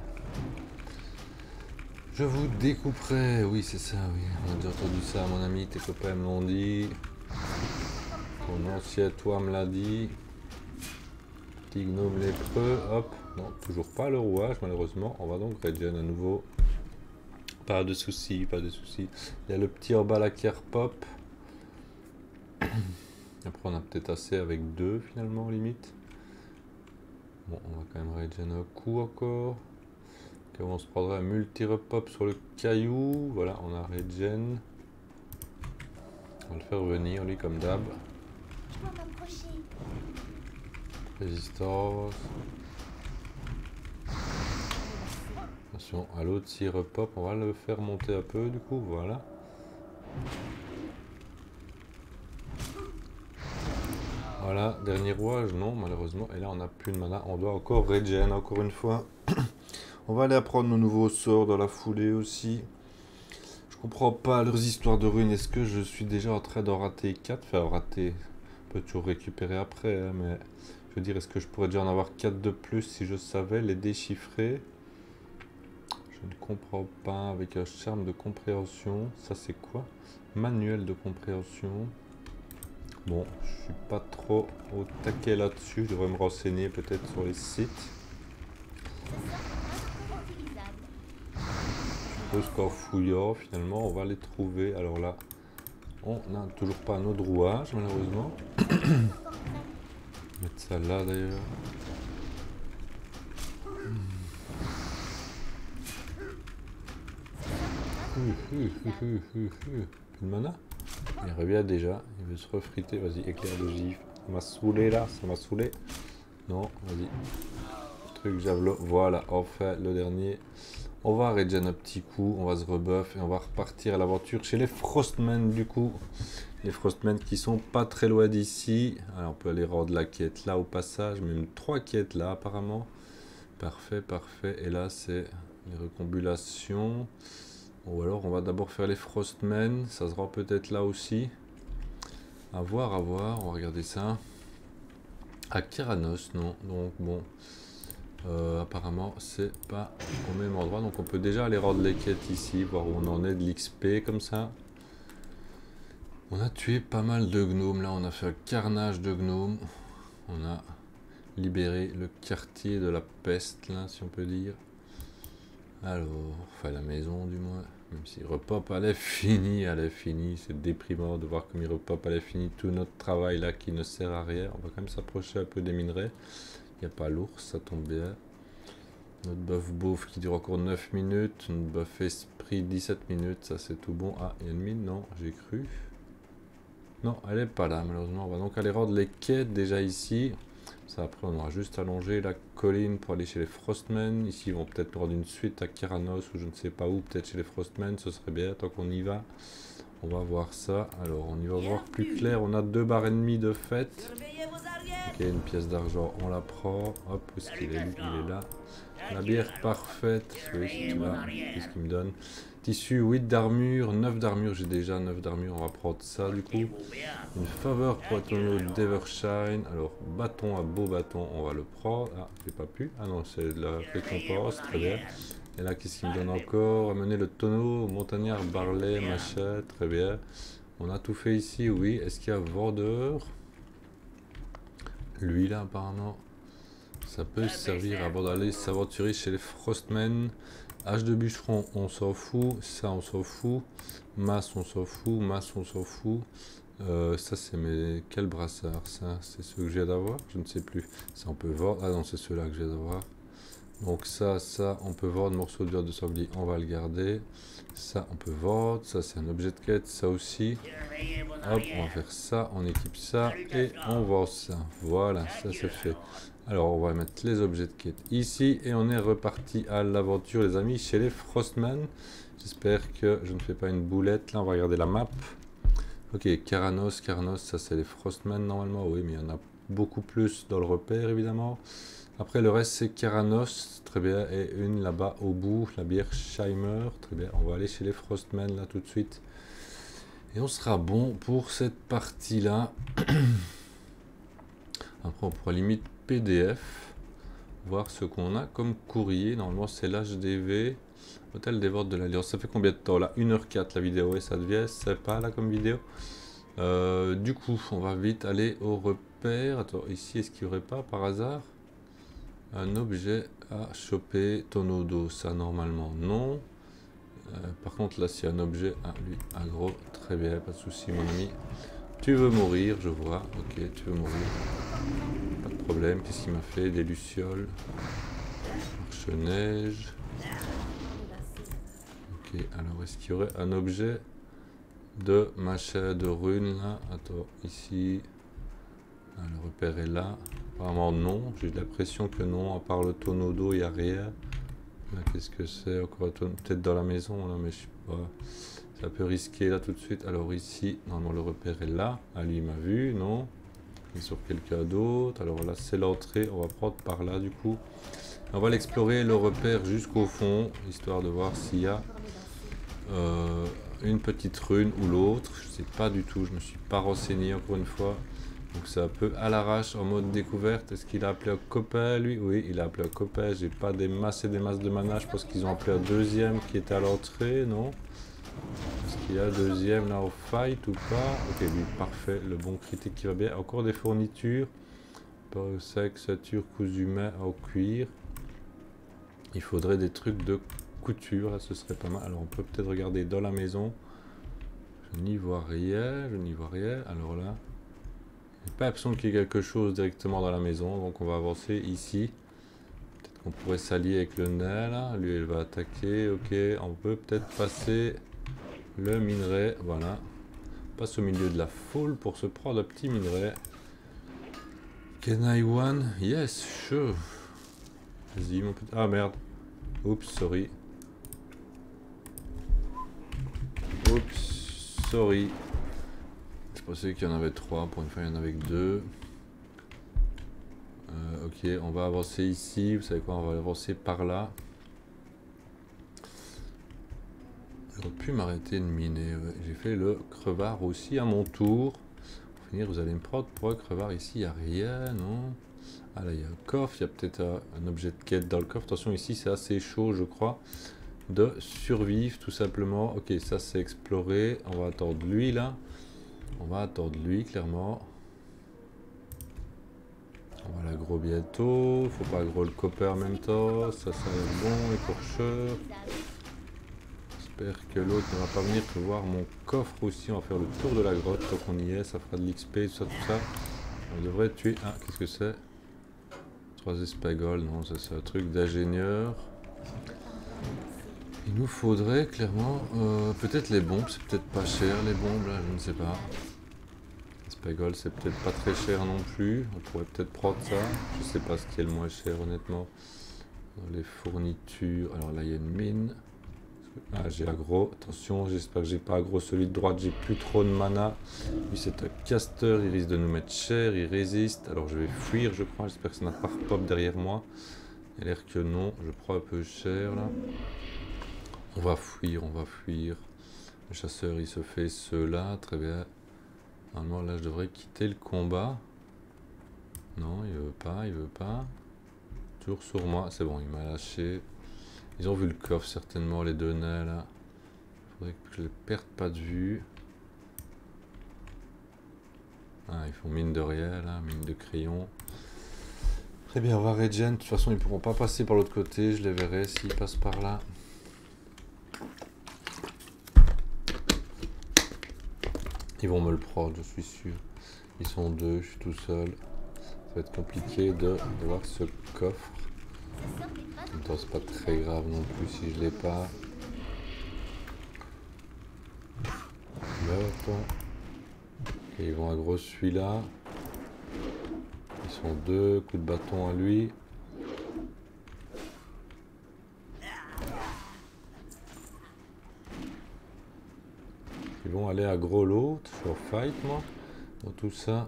Je vous découperai, oui c'est ça, oui, on a déjà entendu ça mon ami, tes copains me l'ont dit. Ton ancien toi me l'a dit. Petit gnome lépreux, hop, non, toujours pas le rouage malheureusement, on va donc regen à nouveau. Pas de soucis, pas de soucis. Il y a le petit en bas là qui repop. Après on a peut-être assez avec deux finalement limite. Bon, on va quand même regen un coup encore. Okay, on se prendra un multi-repop sur le caillou. Voilà, on a regen. On va le faire venir lui comme d'hab. Je dois m'approcher. Résistance. Attention à l'autre si repop, on va le faire monter un peu du coup, voilà. Voilà, dernier rouage, non malheureusement, et là on n'a plus de mana, on doit encore regen encore une fois. On va aller apprendre nos nouveaux sorts dans la foulée aussi. Je comprends pas leurs histoires de runes, est-ce que je suis déjà en train d'en rater quatre? Enfin rater, on peut toujours récupérer après, hein, mais je veux dire, est-ce que je pourrais déjà en avoir quatre de plus si je savais les déchiffrer? Je ne comprends pas, avec un charme de compréhension, ça c'est quoi? Manuel de compréhension. Bon, je suis pas trop au taquet là-dessus, je devrais me renseigner peut-être sur les sites. Je suppose qu'en fouillant, finalement, on va les trouver. Alors là, on n'a toujours pas notre rouage, malheureusement. Mettre ça là d'ailleurs. Plus de mana. Il revient déjà, il veut se refriter, vas-y, éclair de gifle. Ça m'a saoulé là, ça m'a saoulé. Non, vas-y. Truc javelot, voilà, enfin le dernier. On va regen un petit coup, on va se rebuff et on va repartir à l'aventure chez les Frostmen du coup. Les Frostmen qui sont pas très loin d'ici. Alors on peut aller rendre la quête là au passage, même trois quêtes là apparemment. Parfait, parfait. Et là c'est les recombulations. Ou alors on va d'abord faire les Frostmen, ça sera peut-être là aussi. À voir, à voir, on va regarder ça. À Keranos, non, donc bon. Euh, apparemment c'est pas au même endroit, donc on peut déjà aller rendre les quêtes ici, voir où on en est de l'X P comme ça. On a tué pas mal de gnomes, là on a fait un carnage de gnomes. On a libéré le quartier de la peste, là si on peut dire. Alors, enfin la maison du moins, même si repop elle est finie, elle est finie, c'est déprimant de voir comme il repop elle est finie, tout notre travail là qui ne sert à rien. On va quand même s'approcher un peu des minerais. Il n'y a pas l'ours, ça tombe bien. Notre buff beauf qui dure encore neuf minutes, notre buff esprit dix-sept minutes, ça c'est tout bon. Ah, il y a une mine, non, j'ai cru. Non, elle est pas là malheureusement. On va donc aller rendre les quêtes déjà ici. Ça après on aura juste à longer la colline pour aller chez les Frostmen. Ici ils vont peut-être rendre une suite à Keranos ou je ne sais pas où, peut-être chez les Frostmen, ce serait bien tant qu'on y va. On va voir ça. Alors on y va voir plus clair, on a deux barres ennemies de fait. Ok, une pièce d'argent, on la prend. Hop, où est-ce qu'il est? Lui, il est là. La bière parfaite. Oui, c'est là. Qu'est-ce qu'il me donne? Tissu, huit d'armure, neuf d'armure. J'ai déjà neuf d'armure, on va prendre ça du coup. Une faveur pour Antonio d'Evershine. Alors, bâton à beau bâton, on va le prendre. Ah, j'ai pas pu. Ah non, c'est de la récompense, très bien. Et là, qu'est-ce qu'il me donne encore? Amener le tonneau, montagnard, barlet, machin, très bien. On a tout fait ici, oui. Est-ce qu'il y a vendeur? Lui là apparemment ça peut servir avant d'aller s'aventurer chez les Frostmen. Hache de bûcheron on s'en fout, ça on s'en fout, masse on s'en fout, masse on s'en fout. Euh, ça c'est mes... quel brassard ça? C'est ceux que j'ai d'avoir? Je ne sais plus. Ça on peut vendre, ah non c'est ceux-là que j'ai d'avoir. Donc ça, ça on peut vendre, morceau de viande de sanglier, on va le garder. Ça on peut vendre, ça c'est un objet de quête, ça aussi. Hop, on va faire ça, on équipe ça et on vend ça. Voilà, ça c'est fait. Alors on va mettre les objets de quête ici et on est reparti à l'aventure les amis chez les Frostmen. J'espère que je ne fais pas une boulette. Là on va regarder la map. Ok, Keranos, Keranos, ça c'est les Frostmen normalement, oui, mais il y en a beaucoup plus dans le repère évidemment. Après le reste c'est Keranos, très bien, et une là-bas au bout, la bière Scheimer, très bien. On va aller chez les Frostmen là tout de suite. Et on sera bon pour cette partie-là. Après on pourra limite P D F, voir ce qu'on a comme courrier. Normalement c'est l'H D V, Hôtel des Ventes de l'Alliance. Ça fait combien de temps là? une heure quatre la vidéo, et ça devient sympa là comme vidéo. Euh, du coup, on va vite aller au repère. Attends, ici, est-ce qu'il n'y aurait pas par hasard un objet à choper? Tonneau d'eau, ça normalement non. Euh, par contre, là, s'il y a un objet, ah, lui, agro, très bien, pas de souci, mon ami. Tu veux mourir, je vois. Ok, tu veux mourir. Pas de problème. Qu'est-ce qu'il m'a fait? Des lucioles. Marche-neige. Ok, alors, est-ce qu'il y aurait un objet de machin de runes là? Attends, ici. Ah, le repère est là. Apparemment non, j'ai l'impression que non, à part le tonneau d'eau, il n'y a rien. Qu'est-ce que c'est encore? Peut-être dans la maison, là, mais je sais pas. C'est un peu risqué là tout de suite. Alors ici, normalement le repère est là. Ah, lui il m'a vu, non? Il est sur quelqu'un d'autre. Alors là c'est l'entrée, on va prendre par là du coup. On va l'explorer le repère jusqu'au fond, histoire de voir s'il y a euh, une petite rune ou l'autre. Je sais pas du tout, je me suis pas renseigné encore une fois. Donc c'est un peu à l'arrache en mode découverte. Est-ce qu'il a appelé un copain lui? Oui, il a appelé un copain. J'ai pas des masses et des masses de mana. Je pense qu'ils ont appelé un deuxième qui était à l'entrée, non? Est-ce qu'il y a un deuxième là au fight ou pas? Ok, lui, parfait. Le bon critique qui va bien. Encore des fournitures. Beurre sec, sature, cousu main au cuir. Il faudrait des trucs de couture. Là, ce serait pas mal. Alors on peut peut-être regarder dans la maison. Je n'y vois rien. Je n'y vois rien. Alors là... j'ai pas l'impression qu'il y ait quelque chose directement dans la maison, donc on va avancer ici. Peut-être qu'on pourrait s'allier avec le nain là. Lui il va attaquer, ok. On peut peut-être passer le minerai, voilà. On passe au milieu de la foule pour se prendre un petit minerai. Can I one? Yes, sure. Vas-y mon petit... ah merde. Oups, sorry. Oups, sorry. Je pensais qu'il y en avait trois, pour une fois il y en avait que deux. Euh, ok, on va avancer ici, vous savez quoi, on va avancer par là. J'aurais pu m'arrêter de miner, ouais. J'ai fait le crevard aussi à mon tour. Pour finir, vous allez me prendre pour un crevard ici, il n'y a rien, non? Ah là, il y a un coffre, il y a peut-être un, un objet de quête dans le coffre. Attention, ici c'est assez chaud, je crois, de survivre tout simplement. Ok, ça c'est exploré, on va attendre lui là. On va attendre lui, clairement. On va l'aggro bientôt. Faut pas aggro le copper en même temps. Ça, ça va être bon, écorcheur. J'espère que l'autre ne va pas venir voir mon coffre aussi. On va faire le tour de la grotte tant qu'on y est. Ça fera de l'X P, tout ça, tout ça. On devrait tuer. Ah, qu'est-ce que c'est? Trois espagoles. Non, ça c'est un truc d'ingénieur. Il nous faudrait clairement euh, peut-être les bombes. C'est peut-être pas cher les bombes là, je ne sais pas. Spagol, c'est peut-être pas très cher non plus. On pourrait peut-être prendre ça. Je sais pas ce qui est le moins cher honnêtement. Dans les fournitures. Alors là il y a une mine. Ah j'ai aggro. Attention, j'espère que j'ai pas aggro celui de droite. J'ai plus trop de mana. Lui c'est un caster. Il risque de nous mettre cher. Il résiste. Alors je vais fuir je crois. J'espère que ça n'a pas pop derrière moi. Il a l'air que non. Je prends un peu cher là. On va fuir. On va fuir. Le chasseur il se fait ceux-là. Très bien. Normalement là je devrais quitter le combat. Non, il veut pas, il veut pas. Toujours sur moi, c'est bon, il m'a lâché. Ils ont vu le coffre certainement les deux nains là. Faudrait que je les perde pas de vue. Ah, ils font mine de rien là, mine de crayon. Très bien, on va regen. De toute façon ils pourront pas passer par l'autre côté, je les verrai s'ils passent par là. Ils vont me le prendre, je suis sûr. Ils sont deux, je suis tout seul. Ça va être compliqué de, de voir ce coffre. En même temps, c'est pas très grave non plus si je l'ai pas. Mais attends. Okay, ils vont aggro celui-là. Ils sont deux, coup de bâton à lui. Il vont aller à gros lot. Je suis en fight, moi. Dans tout ça.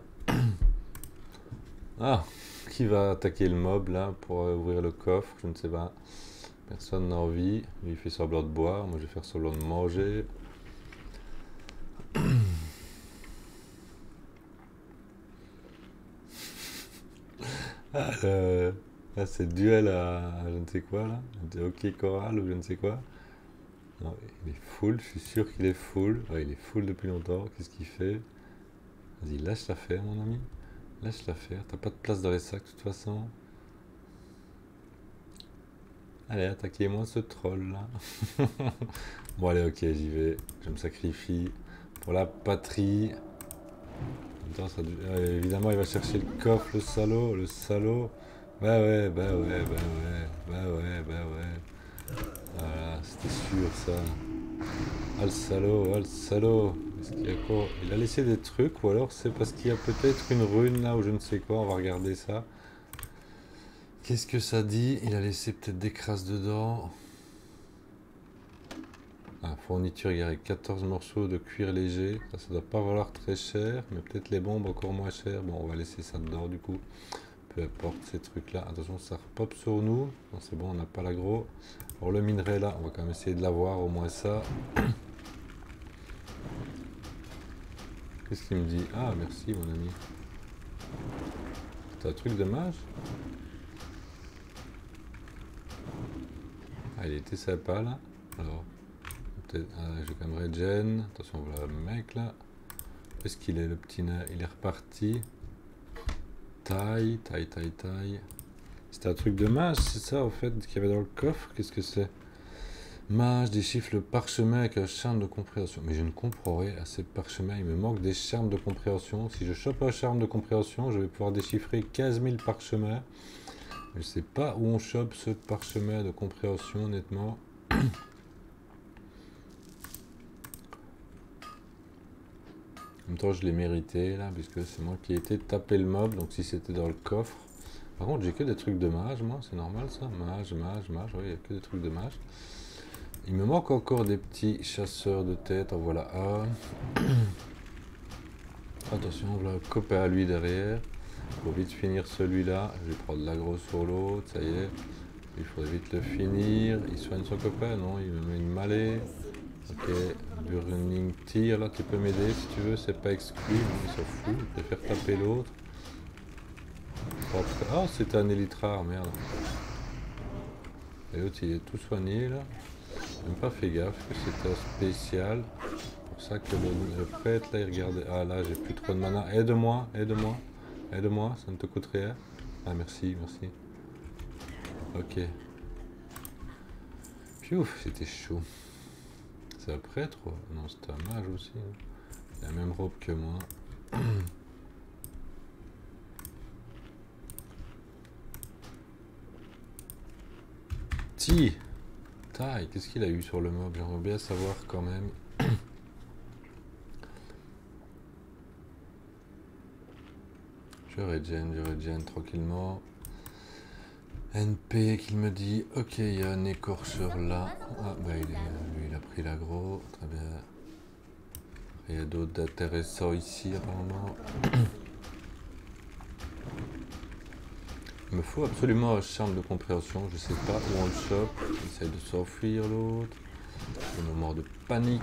Ah, qui va attaquer le mob, là, pour euh, ouvrir le coffre? Je ne sais pas. Personne n'a envie. Lui, il fait semblant de boire. Moi, je vais faire semblant de manger. Ah, euh, là, c'est duel à, à je ne sais quoi, là. De hockey choral ou je ne sais quoi. Non, il est full, je suis sûr qu'il est full. Ouais, il est full depuis longtemps. Qu'est-ce qu'il fait? Vas-y, lâche l'affaire, mon ami. Lâche l'affaire. T'as pas de place dans les sacs, de toute façon. Allez, attaquez-moi ce troll-là. Bon, allez, ok, j'y vais. Je me sacrifie pour la patrie. En même temps, ça, euh, évidemment, il va chercher le coffre, le salaud, le salaud. Bah ouais, bah ouais, bah ouais, bah ouais, bah ouais. Voilà, c'était sûr ça. Ah le salaud, ah le salaud. Est-ce qu'il y a quoi? Il a laissé des trucs ou alors c'est parce qu'il y a peut-être une rune là ou je ne sais quoi, on va regarder ça. Qu'est-ce que ça dit? Il a laissé peut-être des crasses dedans. Ah, fourniture avec quatorze morceaux de cuir léger. Ça, ça doit pas valoir très cher, mais peut-être les bombes encore moins chères. Bon, on va laisser ça dedans du coup. Peu importe ces trucs-là. Attention, ça repop sur nous. Non, c'est bon, on n'a pas l'aggro. Alors le minerai là, on va quand même essayer de l'avoir, au moins ça. Qu'est-ce qu'il me dit? Ah, merci mon ami. C'est un truc de mage? Ah, il était sympa là. Alors, peut-être. Ah, j'ai quand même regen. Attention, voilà le mec là. Où est-ce qu'il est le petit nain? Il est reparti. Taille, taille, taille, taille. C'était un truc de mage, c'est ça en fait qu'il y avait dans le coffre? Qu'est-ce que c'est? Mage déchiffre le parchemin avec un charme de compréhension. Mais je ne comprends rien à ces parchemins. Il me manque des charmes de compréhension. Si je chope un charme de compréhension, je vais pouvoir déchiffrer quinze mille parchemins. Je ne sais pas où on chope ce parchemin de compréhension, honnêtement. En même temps, je l'ai mérité là, puisque c'est moi qui ai été taper le mob. Donc si c'était dans le coffre. Par contre, j'ai que des trucs de mage, moi. C'est normal ça. Mage, mage, mage. Oui, il n'y a que des trucs de mage. Il me manque encore des petits chasseurs de tête. En voilà un. Attention, voilà un copain à lui derrière. Il faut vite finir celui-là. Je vais prendre l'aggro sur l'autre. Ça y est. Il faudrait vite le finir. Il soigne son copain. Non, il me met une mêlée. Ok. Burning Tear. Là, tu peux m'aider si tu veux. C'est pas exclu. Il s'en fout. Je préfère taper l'autre. Ah, c'est un élite rare. Merde. Et l'autre, il est tout soigné là. J'ai même pas fait gaffe que c'était un spécial. C'est pour ça que le, le prêtre là il regardait. Ah là j'ai plus trop de mana. Aide-moi, aide-moi, aide-moi, ça ne te coûte rien. Ah merci, merci. Ok. Piouf, c'était chaud. C'est un prêtre ou... Non, c'est un mage aussi. Hein. Il a la même robe que moi. Ti. Taille, qu'est-ce qu'il a eu sur le mob? J'aimerais bien savoir quand même. Je regen, je regen tranquillement. N P qu'il me dit, ok, il y a un écorcheur là. Ah, bah il est, lui, il a pris l'aggro, très bien. Il y a d'autres d'intéressants ici apparemment. Il me faut absolument un charme de compréhension, je sais pas où on le chope. Il essaye de s'enfuir l'autre. Un moment de panique.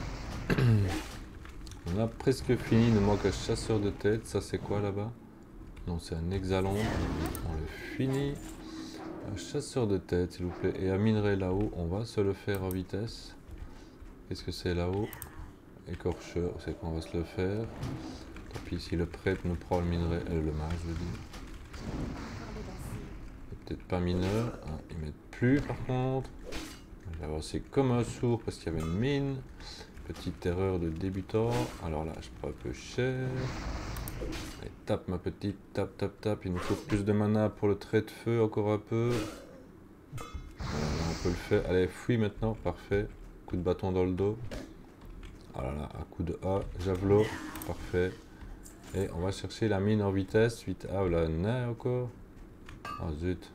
On a presque fini, il nous manque un chasseur de tête. Ça c'est quoi là-bas? Non, c'est un exalon. On le finit. Un chasseur de tête s'il vous plaît. Et un minerai là-haut, on va se le faire en vitesse. Qu'est-ce que c'est là-haut? Écorcheur, c'est qu'on va se le faire. Tant pis si le prêtre nous prend le minerai, euh, le mage je veux dire. Peut-être pas mineur, hein, ils mettent plus par contre. J'ai avancé comme un sourd parce qu'il y avait une mine. Petite erreur de débutant. Alors là, je prends un peu cher. Allez, tape ma petite, tape, tape, tape. Il nous faut plus de mana pour le trait de feu, encore un peu. Voilà, là, on peut le faire. Allez, fouille maintenant, parfait. Coup de bâton dans le dos. Voilà, là, un coup de A, javelot, parfait. Et on va chercher la mine en vitesse. huit A, là, nain encore. Ah zut.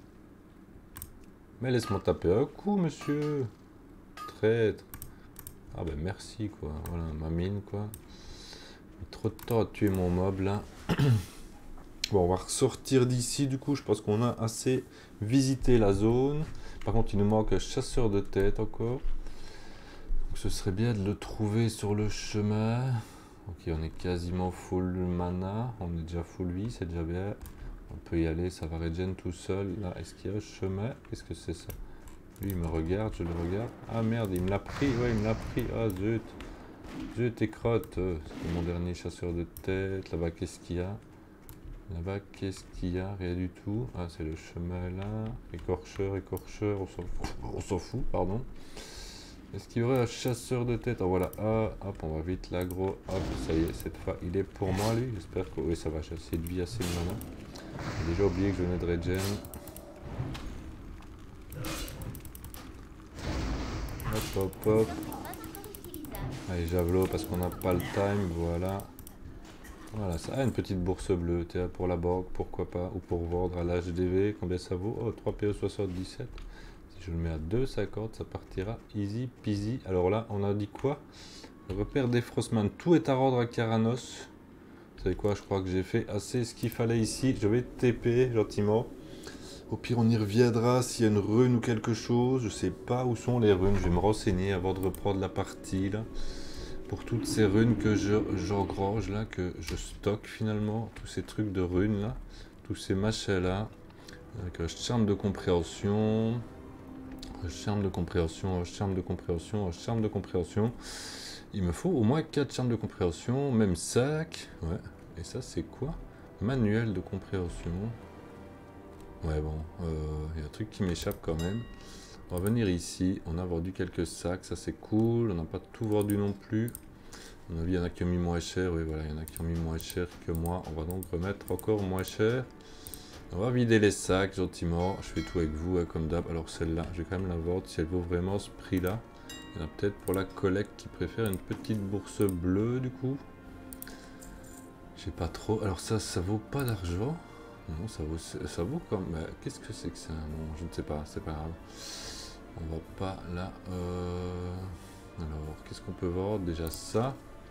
Mais laisse-moi taper un coup, monsieur. Traître. Ah ben merci quoi, voilà ma mine quoi. Trop de temps à tuer mon mob là. Bon, on va ressortir d'ici du coup, je pense qu'on a assez visité la zone. Par contre, il nous manque un chasseur de tête encore. Donc, ce serait bien de le trouver sur le chemin. Ok, on est quasiment full mana, on est déjà full vie, c'est déjà bien. On peut y aller, ça va regen tout seul. Là, est-ce qu'il y a un chemin? Qu'est-ce que c'est ça? Lui, il me regarde, je le regarde. Ah merde, il me l'a pris, ouais, il me l'a pris. Ah zut, zut et crotte. C'est mon dernier chasseur de tête. Là-bas, qu'est-ce qu'il y a? Là-bas, qu'est-ce qu'il y a? Rien du tout. Ah, c'est le chemin là. Écorcheur, écorcheur, on s'en fout. On s'en fout, pardon. Est-ce qu'il y aurait un chasseur de tête? Oh, voilà. Ah, hop, on va vite l'aggro. Hop, ça y est, cette fois, il est pour moi, lui. J'espère que... Oui, ça va, j'ai assez de vie, assez de mana. J'ai déjà oublié que je venais de regen. Hop, hop, hop. Allez, javelot, parce qu'on n'a pas le time, voilà. Voilà, ça a une petite bourse bleue, tiens, pour la banque, pourquoi pas, ou pour vendre à l'H D V, combien ça vaut? Oh, trois P E soixante-dix-sept. Si je le mets à deux cinquante, ça partira easy peasy. Alors là, on a dit quoi? Repère des Frostman, tout est à rendre à Karanos. Vous savez quoi, je crois que j'ai fait assez ce qu'il fallait ici. Je vais T P gentiment. Au pire, on y reviendra s'il y a une rune ou quelque chose. Je sais pas où sont les runes, je vais me renseigner avant de reprendre la partie là. Pour toutes ces runes que j'engrange là, que je stocke finalement, tous ces trucs de runes là, tous ces machins là, avec un charme de compréhension, un charme de compréhension, un charme de compréhension, un charme de compréhension. Il me faut au moins quatre charmes de compréhension, même cinq. Ouais, et ça c'est quoi? Manuel de compréhension. Ouais bon, il euh, y a un truc qui m'échappe quand même. On va venir ici, on a vendu quelques sacs, ça c'est cool, on n'a pas tout vendu non plus. À mon avis, il y en a qui ont mis moins cher, oui voilà, il y en a qui ont mis moins cher que moi. On va donc remettre encore moins cher. On va vider les sacs gentiment, je fais tout avec vous hein, comme d'hab. Alors celle-là, je vais quand même la vendre si elle vaut vraiment ce prix-là. Il y en a peut-être pour la collecte qui préfère une petite bourse bleue du coup. Je sais pas trop, alors ça, ça vaut pas d'argent. Non, ça vaut, ça vaut comme... Qu'est-ce que c'est que ça? Bon, je ne sais pas, c'est pas grave. On va pas là. Euh... Alors, qu'est-ce qu'on peut vendre? Déjà ça.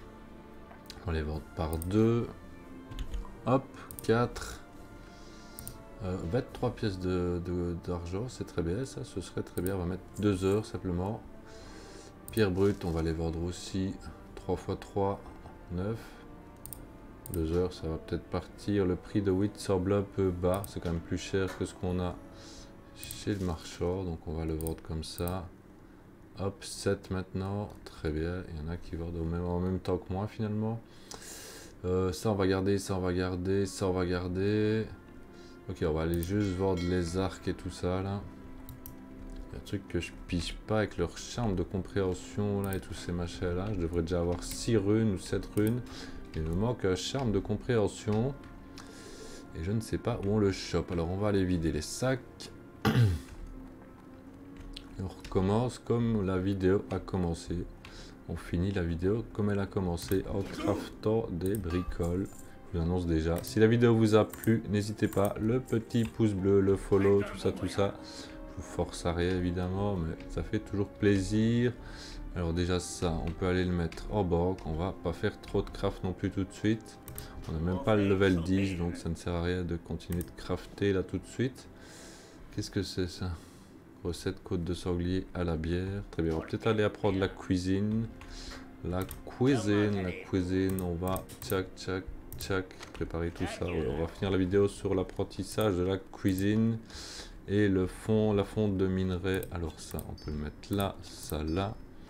On les vend par deux. Hop, quatre. Euh, mettre trois pièces de, de, d'argent, c'est très bien ça, ce serait très bien. On va mettre deux heures simplement. Pierre brute, on va les vendre aussi. trois fois trois, neuf. deux heures, ça va peut-être partir. Le prix de huit semble un peu bas, c'est quand même plus cher que ce qu'on a chez le marchand, donc on va le vendre comme ça. Hop, sept maintenant, très bien, il y en a qui vendent au même, en même temps que moi finalement. Euh, ça on va garder, ça on va garder, ça on va garder. Ok, on va aller juste vendre les arcs et tout ça là. Il y a un truc que je pige pas avec leur charme de compréhension là et tous ces machins là. Je devrais déjà avoir six runes ou sept runes. Il me manque un charme de compréhension. Et je ne sais pas où on le chope. Alors on va aller vider les sacs. Et on recommence comme la vidéo a commencé. On finit la vidéo comme elle a commencé en craftant des bricoles. Je vous annonce déjà. Si la vidéo vous a plu, n'hésitez pas. Le petit pouce bleu, le follow, tout ça, tout ça. Je vous force à rien évidemment, mais ça fait toujours plaisir. Alors déjà ça, on peut aller le mettre en banque. On va pas faire trop de craft non plus tout de suite. On n'a même pas le level dix, donc ça ne sert à rien de continuer de crafter là tout de suite. Qu'est-ce que c'est ça? Recette côte de sanglier à la bière. Très bien, on va peut-être aller apprendre la cuisine. La cuisine, la cuisine, on va tchac tchac tchac préparer tout ça. Ouais, on va finir la vidéo sur l'apprentissage de la cuisine. Et le fond, la fonte de minerai. Alors ça, on peut le mettre là, ça là.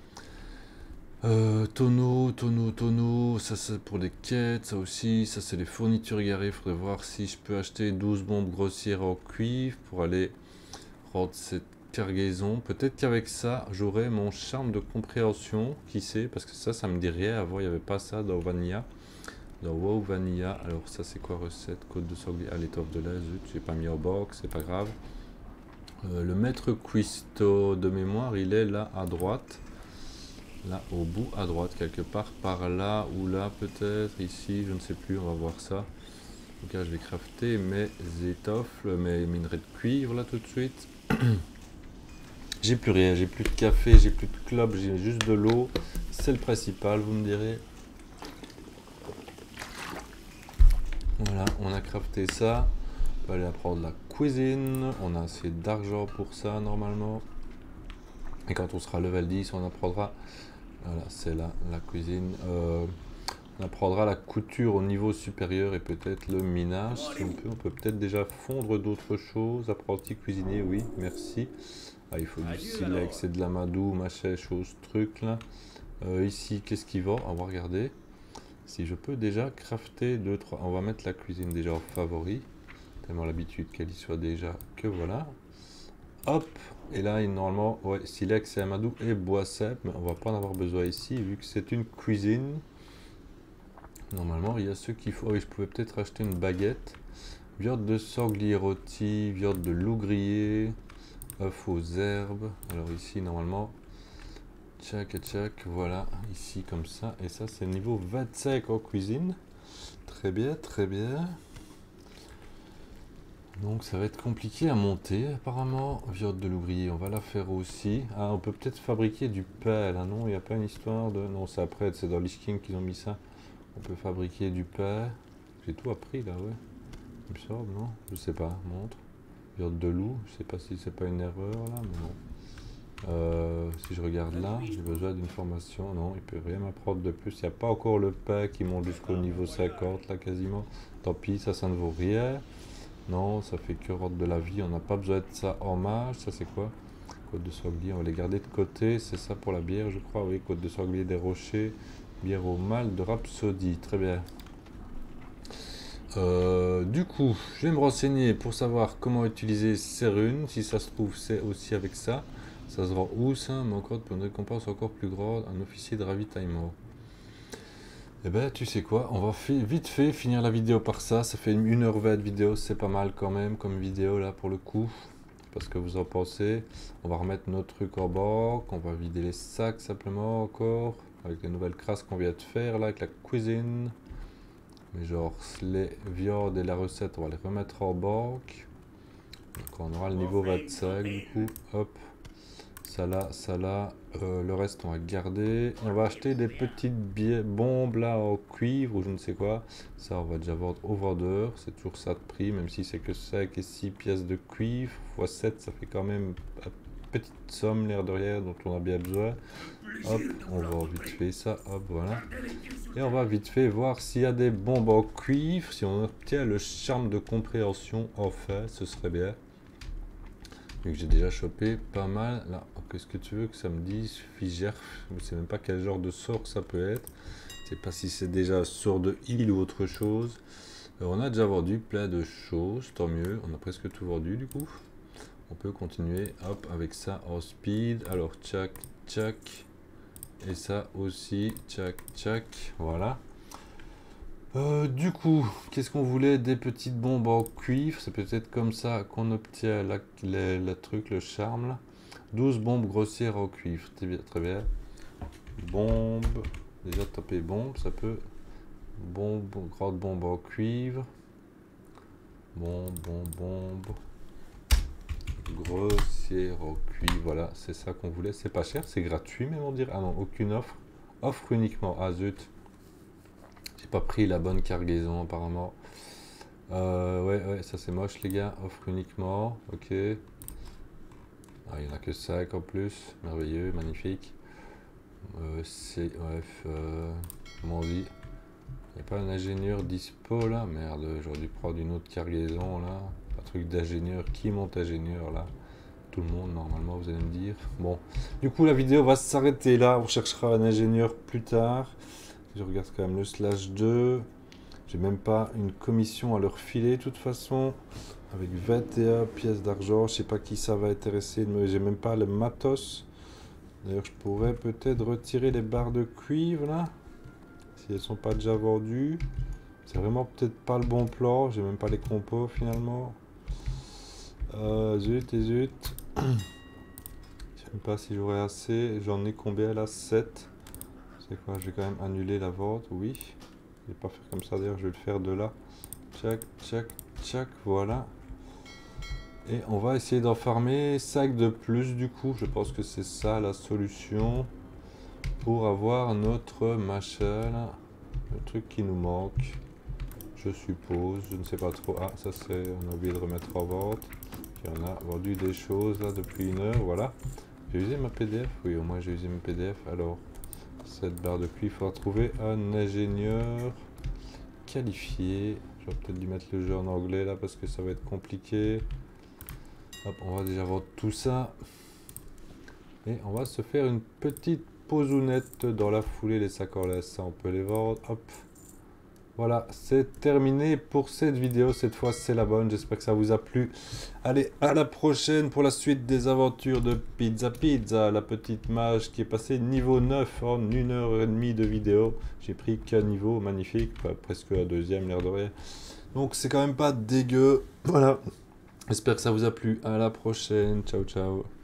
Euh, tonneau, tonneau, tonneau, ça c'est pour les quêtes, ça aussi, ça c'est les fournitures garées. Il faudrait voir si je peux acheter douze bombes grossières en cuivre pour aller rendre cette cargaison. Peut-être qu'avec ça, j'aurai mon charme de compréhension, qui sait, parce que ça, ça me dit rien. Avant, il n'y avait pas ça dans Vanilla. Dans WoW Vanilla. Alors ça c'est quoi recette? Côte de sanglier à l'étoffe de lait, zut, j'ai pas mis en box, c'est pas grave. Euh, le maître cuistot de mémoire, il est là à droite. Là au bout à droite, quelque part par là ou là peut-être, ici, je ne sais plus, on va voir ça. Donc là je vais crafter mes étoffes, mes minerais de cuivre là tout de suite. J'ai plus rien, j'ai plus de café, j'ai plus de clopes, j'ai juste de l'eau. c'est le principal, vous me direz. Voilà, on a crafté ça. On va aller apprendre la cuisine. On a assez d'argent pour ça normalement. Et quand on sera level dix, on apprendra. Voilà, c'est là la cuisine. Euh, on apprendra la couture au niveau supérieur et peut-être le minage. Si on peut, on peut peut-être déjà fondre d'autres choses. Apprenti cuisinier, oui, merci. Ah, il faut du silex et de l'amadou, machin, chose, truc là. Euh, ici, qu'est-ce qui va? On va regarder. Si je peux déjà crafter deux trois, on va mettre la cuisine déjà en favori, tellement l'habitude qu'elle y soit déjà que voilà. Hop, et là il, normalement, ouais, silex et amadou et bois sec, mais on va pas en avoir besoin ici vu que c'est une cuisine. Normalement il y a ce qu'il faut. Oui, je pouvais peut-être acheter une baguette, viande de sanglier rôti, viande de loup grillé, œufs aux herbes. Alors ici normalement. Tchac, tchac, voilà, ici comme ça, et ça c'est niveau vingt-cinq en cuisine. Très bien, très bien. Donc ça va être compliqué à monter apparemment. Viande de l'ouvrier, on va la faire aussi. Ah, on peut peut-être fabriquer du pain là, non? Il n'y a pas une histoire de... Non, c'est après, c'est dans Lich King qu'ils ont mis ça. On peut fabriquer du pain. J'ai tout appris là, ouais. Il me semble, non? Je sais pas, montre. Viande de loup, je sais pas si c'est pas une erreur là, mais non. Euh, si je regarde là, j'ai besoin d'une formation. Non, il peut rien m'apprendre de plus. Il n'y a pas encore le pain qui monte jusqu'au niveau cinquante là quasiment. Tant pis, ça, ça ne vaut rien. Non, ça fait que rendre de la vie. On n'a pas besoin de ça en mage. Ça c'est quoi? Côte de sanglier, on va les garder de côté. C'est ça pour la bière, je crois. Oui, côte de sanglier des rochers. Bière au mal de Rhapsody. Très bien. Euh, du coup, je vais me renseigner pour savoir comment utiliser ces runes. Si ça se trouve, c'est aussi avec ça. Ça se rend où ça? Mais encore pour une récompense encore plus grande, un officier de ravitaillement. Eh ben tu sais quoi, on va vite fait finir la vidéo par ça. Ça fait une heure vingt de vidéo, c'est pas mal quand même comme vidéo là pour le coup. Parce que vous en pensez. On va remettre notre truc en banque, on va vider les sacs simplement encore. Avec les nouvelles crasses qu'on vient de faire là, avec la cuisine. Mais genre les viandes et la recette, on va les remettre en banque. Donc on aura le niveau vingt-cinq du coup, hop. Ça là, ça là, euh, le reste on va garder. On va acheter des petites bombes là en cuivre ou je ne sais quoi. Ça on va déjà vendre au vendeur, c'est toujours ça de prix, même si c'est que cinq et six pièces de cuivre. fois sept ça fait quand même une petite somme l'air de rien dont on a bien besoin. Hop, on va vite fait ça, hop voilà. Et on va vite fait voir s'il y a des bombes en cuivre, si on obtient le charme de compréhension enfin, ce serait bien. Vu que j'ai déjà chopé pas mal. Là, qu'est-ce que tu veux que ça me dise? Figère, je ne sais même pas quel genre de sort ça peut être. Je sais pas si c'est déjà sort de heal ou autre chose. Alors, on a déjà vendu plein de choses, tant mieux. On a presque tout vendu du coup. On peut continuer, hop, avec ça en speed. Alors, tchac, tchac. Et ça aussi, tchac, tchac. Voilà. Euh, du coup, qu'est-ce qu'on voulait? Des petites bombes en cuivre. C'est peut-être comme ça qu'on obtient la, la, la truc, le charme. Là. douze bombes grossières en cuivre. Très bien, très bien. Bombe. Déjà taper bombe, ça peut. Bombe, grande bombe en cuivre. Bombe, bombe, bombe. Grossière en cuivre. Voilà, c'est ça qu'on voulait. C'est pas cher, c'est gratuit même on dirait. Ah non, aucune offre. Offre uniquement. Ah zut. J'ai pas pris la bonne cargaison apparemment. Euh, ouais, ouais, ça c'est moche les gars. Offre uniquement. Ok. Ah, il n'y en a que cinq en plus. Merveilleux, magnifique. Euh, c'est. Ouais, euh, comment on dit? Il n'y a pas un ingénieur dispo là? Merde, j'aurais dû prendre une autre cargaison là. Un truc d'ingénieur. Qui monte ingénieur là? Tout le monde normalement, vous allez me dire. Bon. Du coup, la vidéo va s'arrêter là. On cherchera un ingénieur plus tard. Je regarde quand même le slash deux. J'ai même pas une commission à leur filer de toute façon. Avec vingt et un pièces d'argent. Je sais pas qui ça va intéresser. Mais j'ai même pas le matos. D'ailleurs, je pourrais peut-être retirer les barres de cuivre là. Si elles sont pas déjà vendues. C'est vraiment peut-être pas le bon plan. J'ai même pas les compos finalement. Euh, zut et zut. Je sais même pas si j'aurai assez. J'en ai combien là? sept. C'est quoi? Je vais quand même annuler la vente. Oui. Je vais pas faire comme ça. D'ailleurs, je vais le faire de là. Tchac, tchac, tchac. Voilà. Et on va essayer d'en farmer cinq de plus du coup. Je pense que c'est ça la solution. pour avoir notre machin, le truc qui nous manque, je suppose, je ne sais pas trop. Ah, ça c'est, on a oublié de remettre en vente. Puis on a vendu des choses là depuis une heure, voilà. J'ai usé ma P D F, oui, au moins j'ai usé ma P D F. Alors, cette barre de cuivre, il faudra trouver un ingénieur qualifié. J'aurais peut-être dû mettre le jeu en anglais là parce que ça va être compliqué. Hop, on va déjà vendre tout ça. Et on va se faire une petite pausounette dans la foulée. Les sacs en laisse, ça on peut les vendre. Hop. Voilà, c'est terminé pour cette vidéo. Cette fois, c'est la bonne. J'espère que ça vous a plu. Allez, à la prochaine pour la suite des aventures de Pizza Pizza, la petite mage qui est passée niveau neuf en une heure et demie de vidéo. J'ai pris qu'un niveau magnifique, enfin, presque un deuxième, l'air de rien. Donc, c'est quand même pas dégueu. Voilà. J'espère que ça vous a plu. À la prochaine. Ciao, ciao.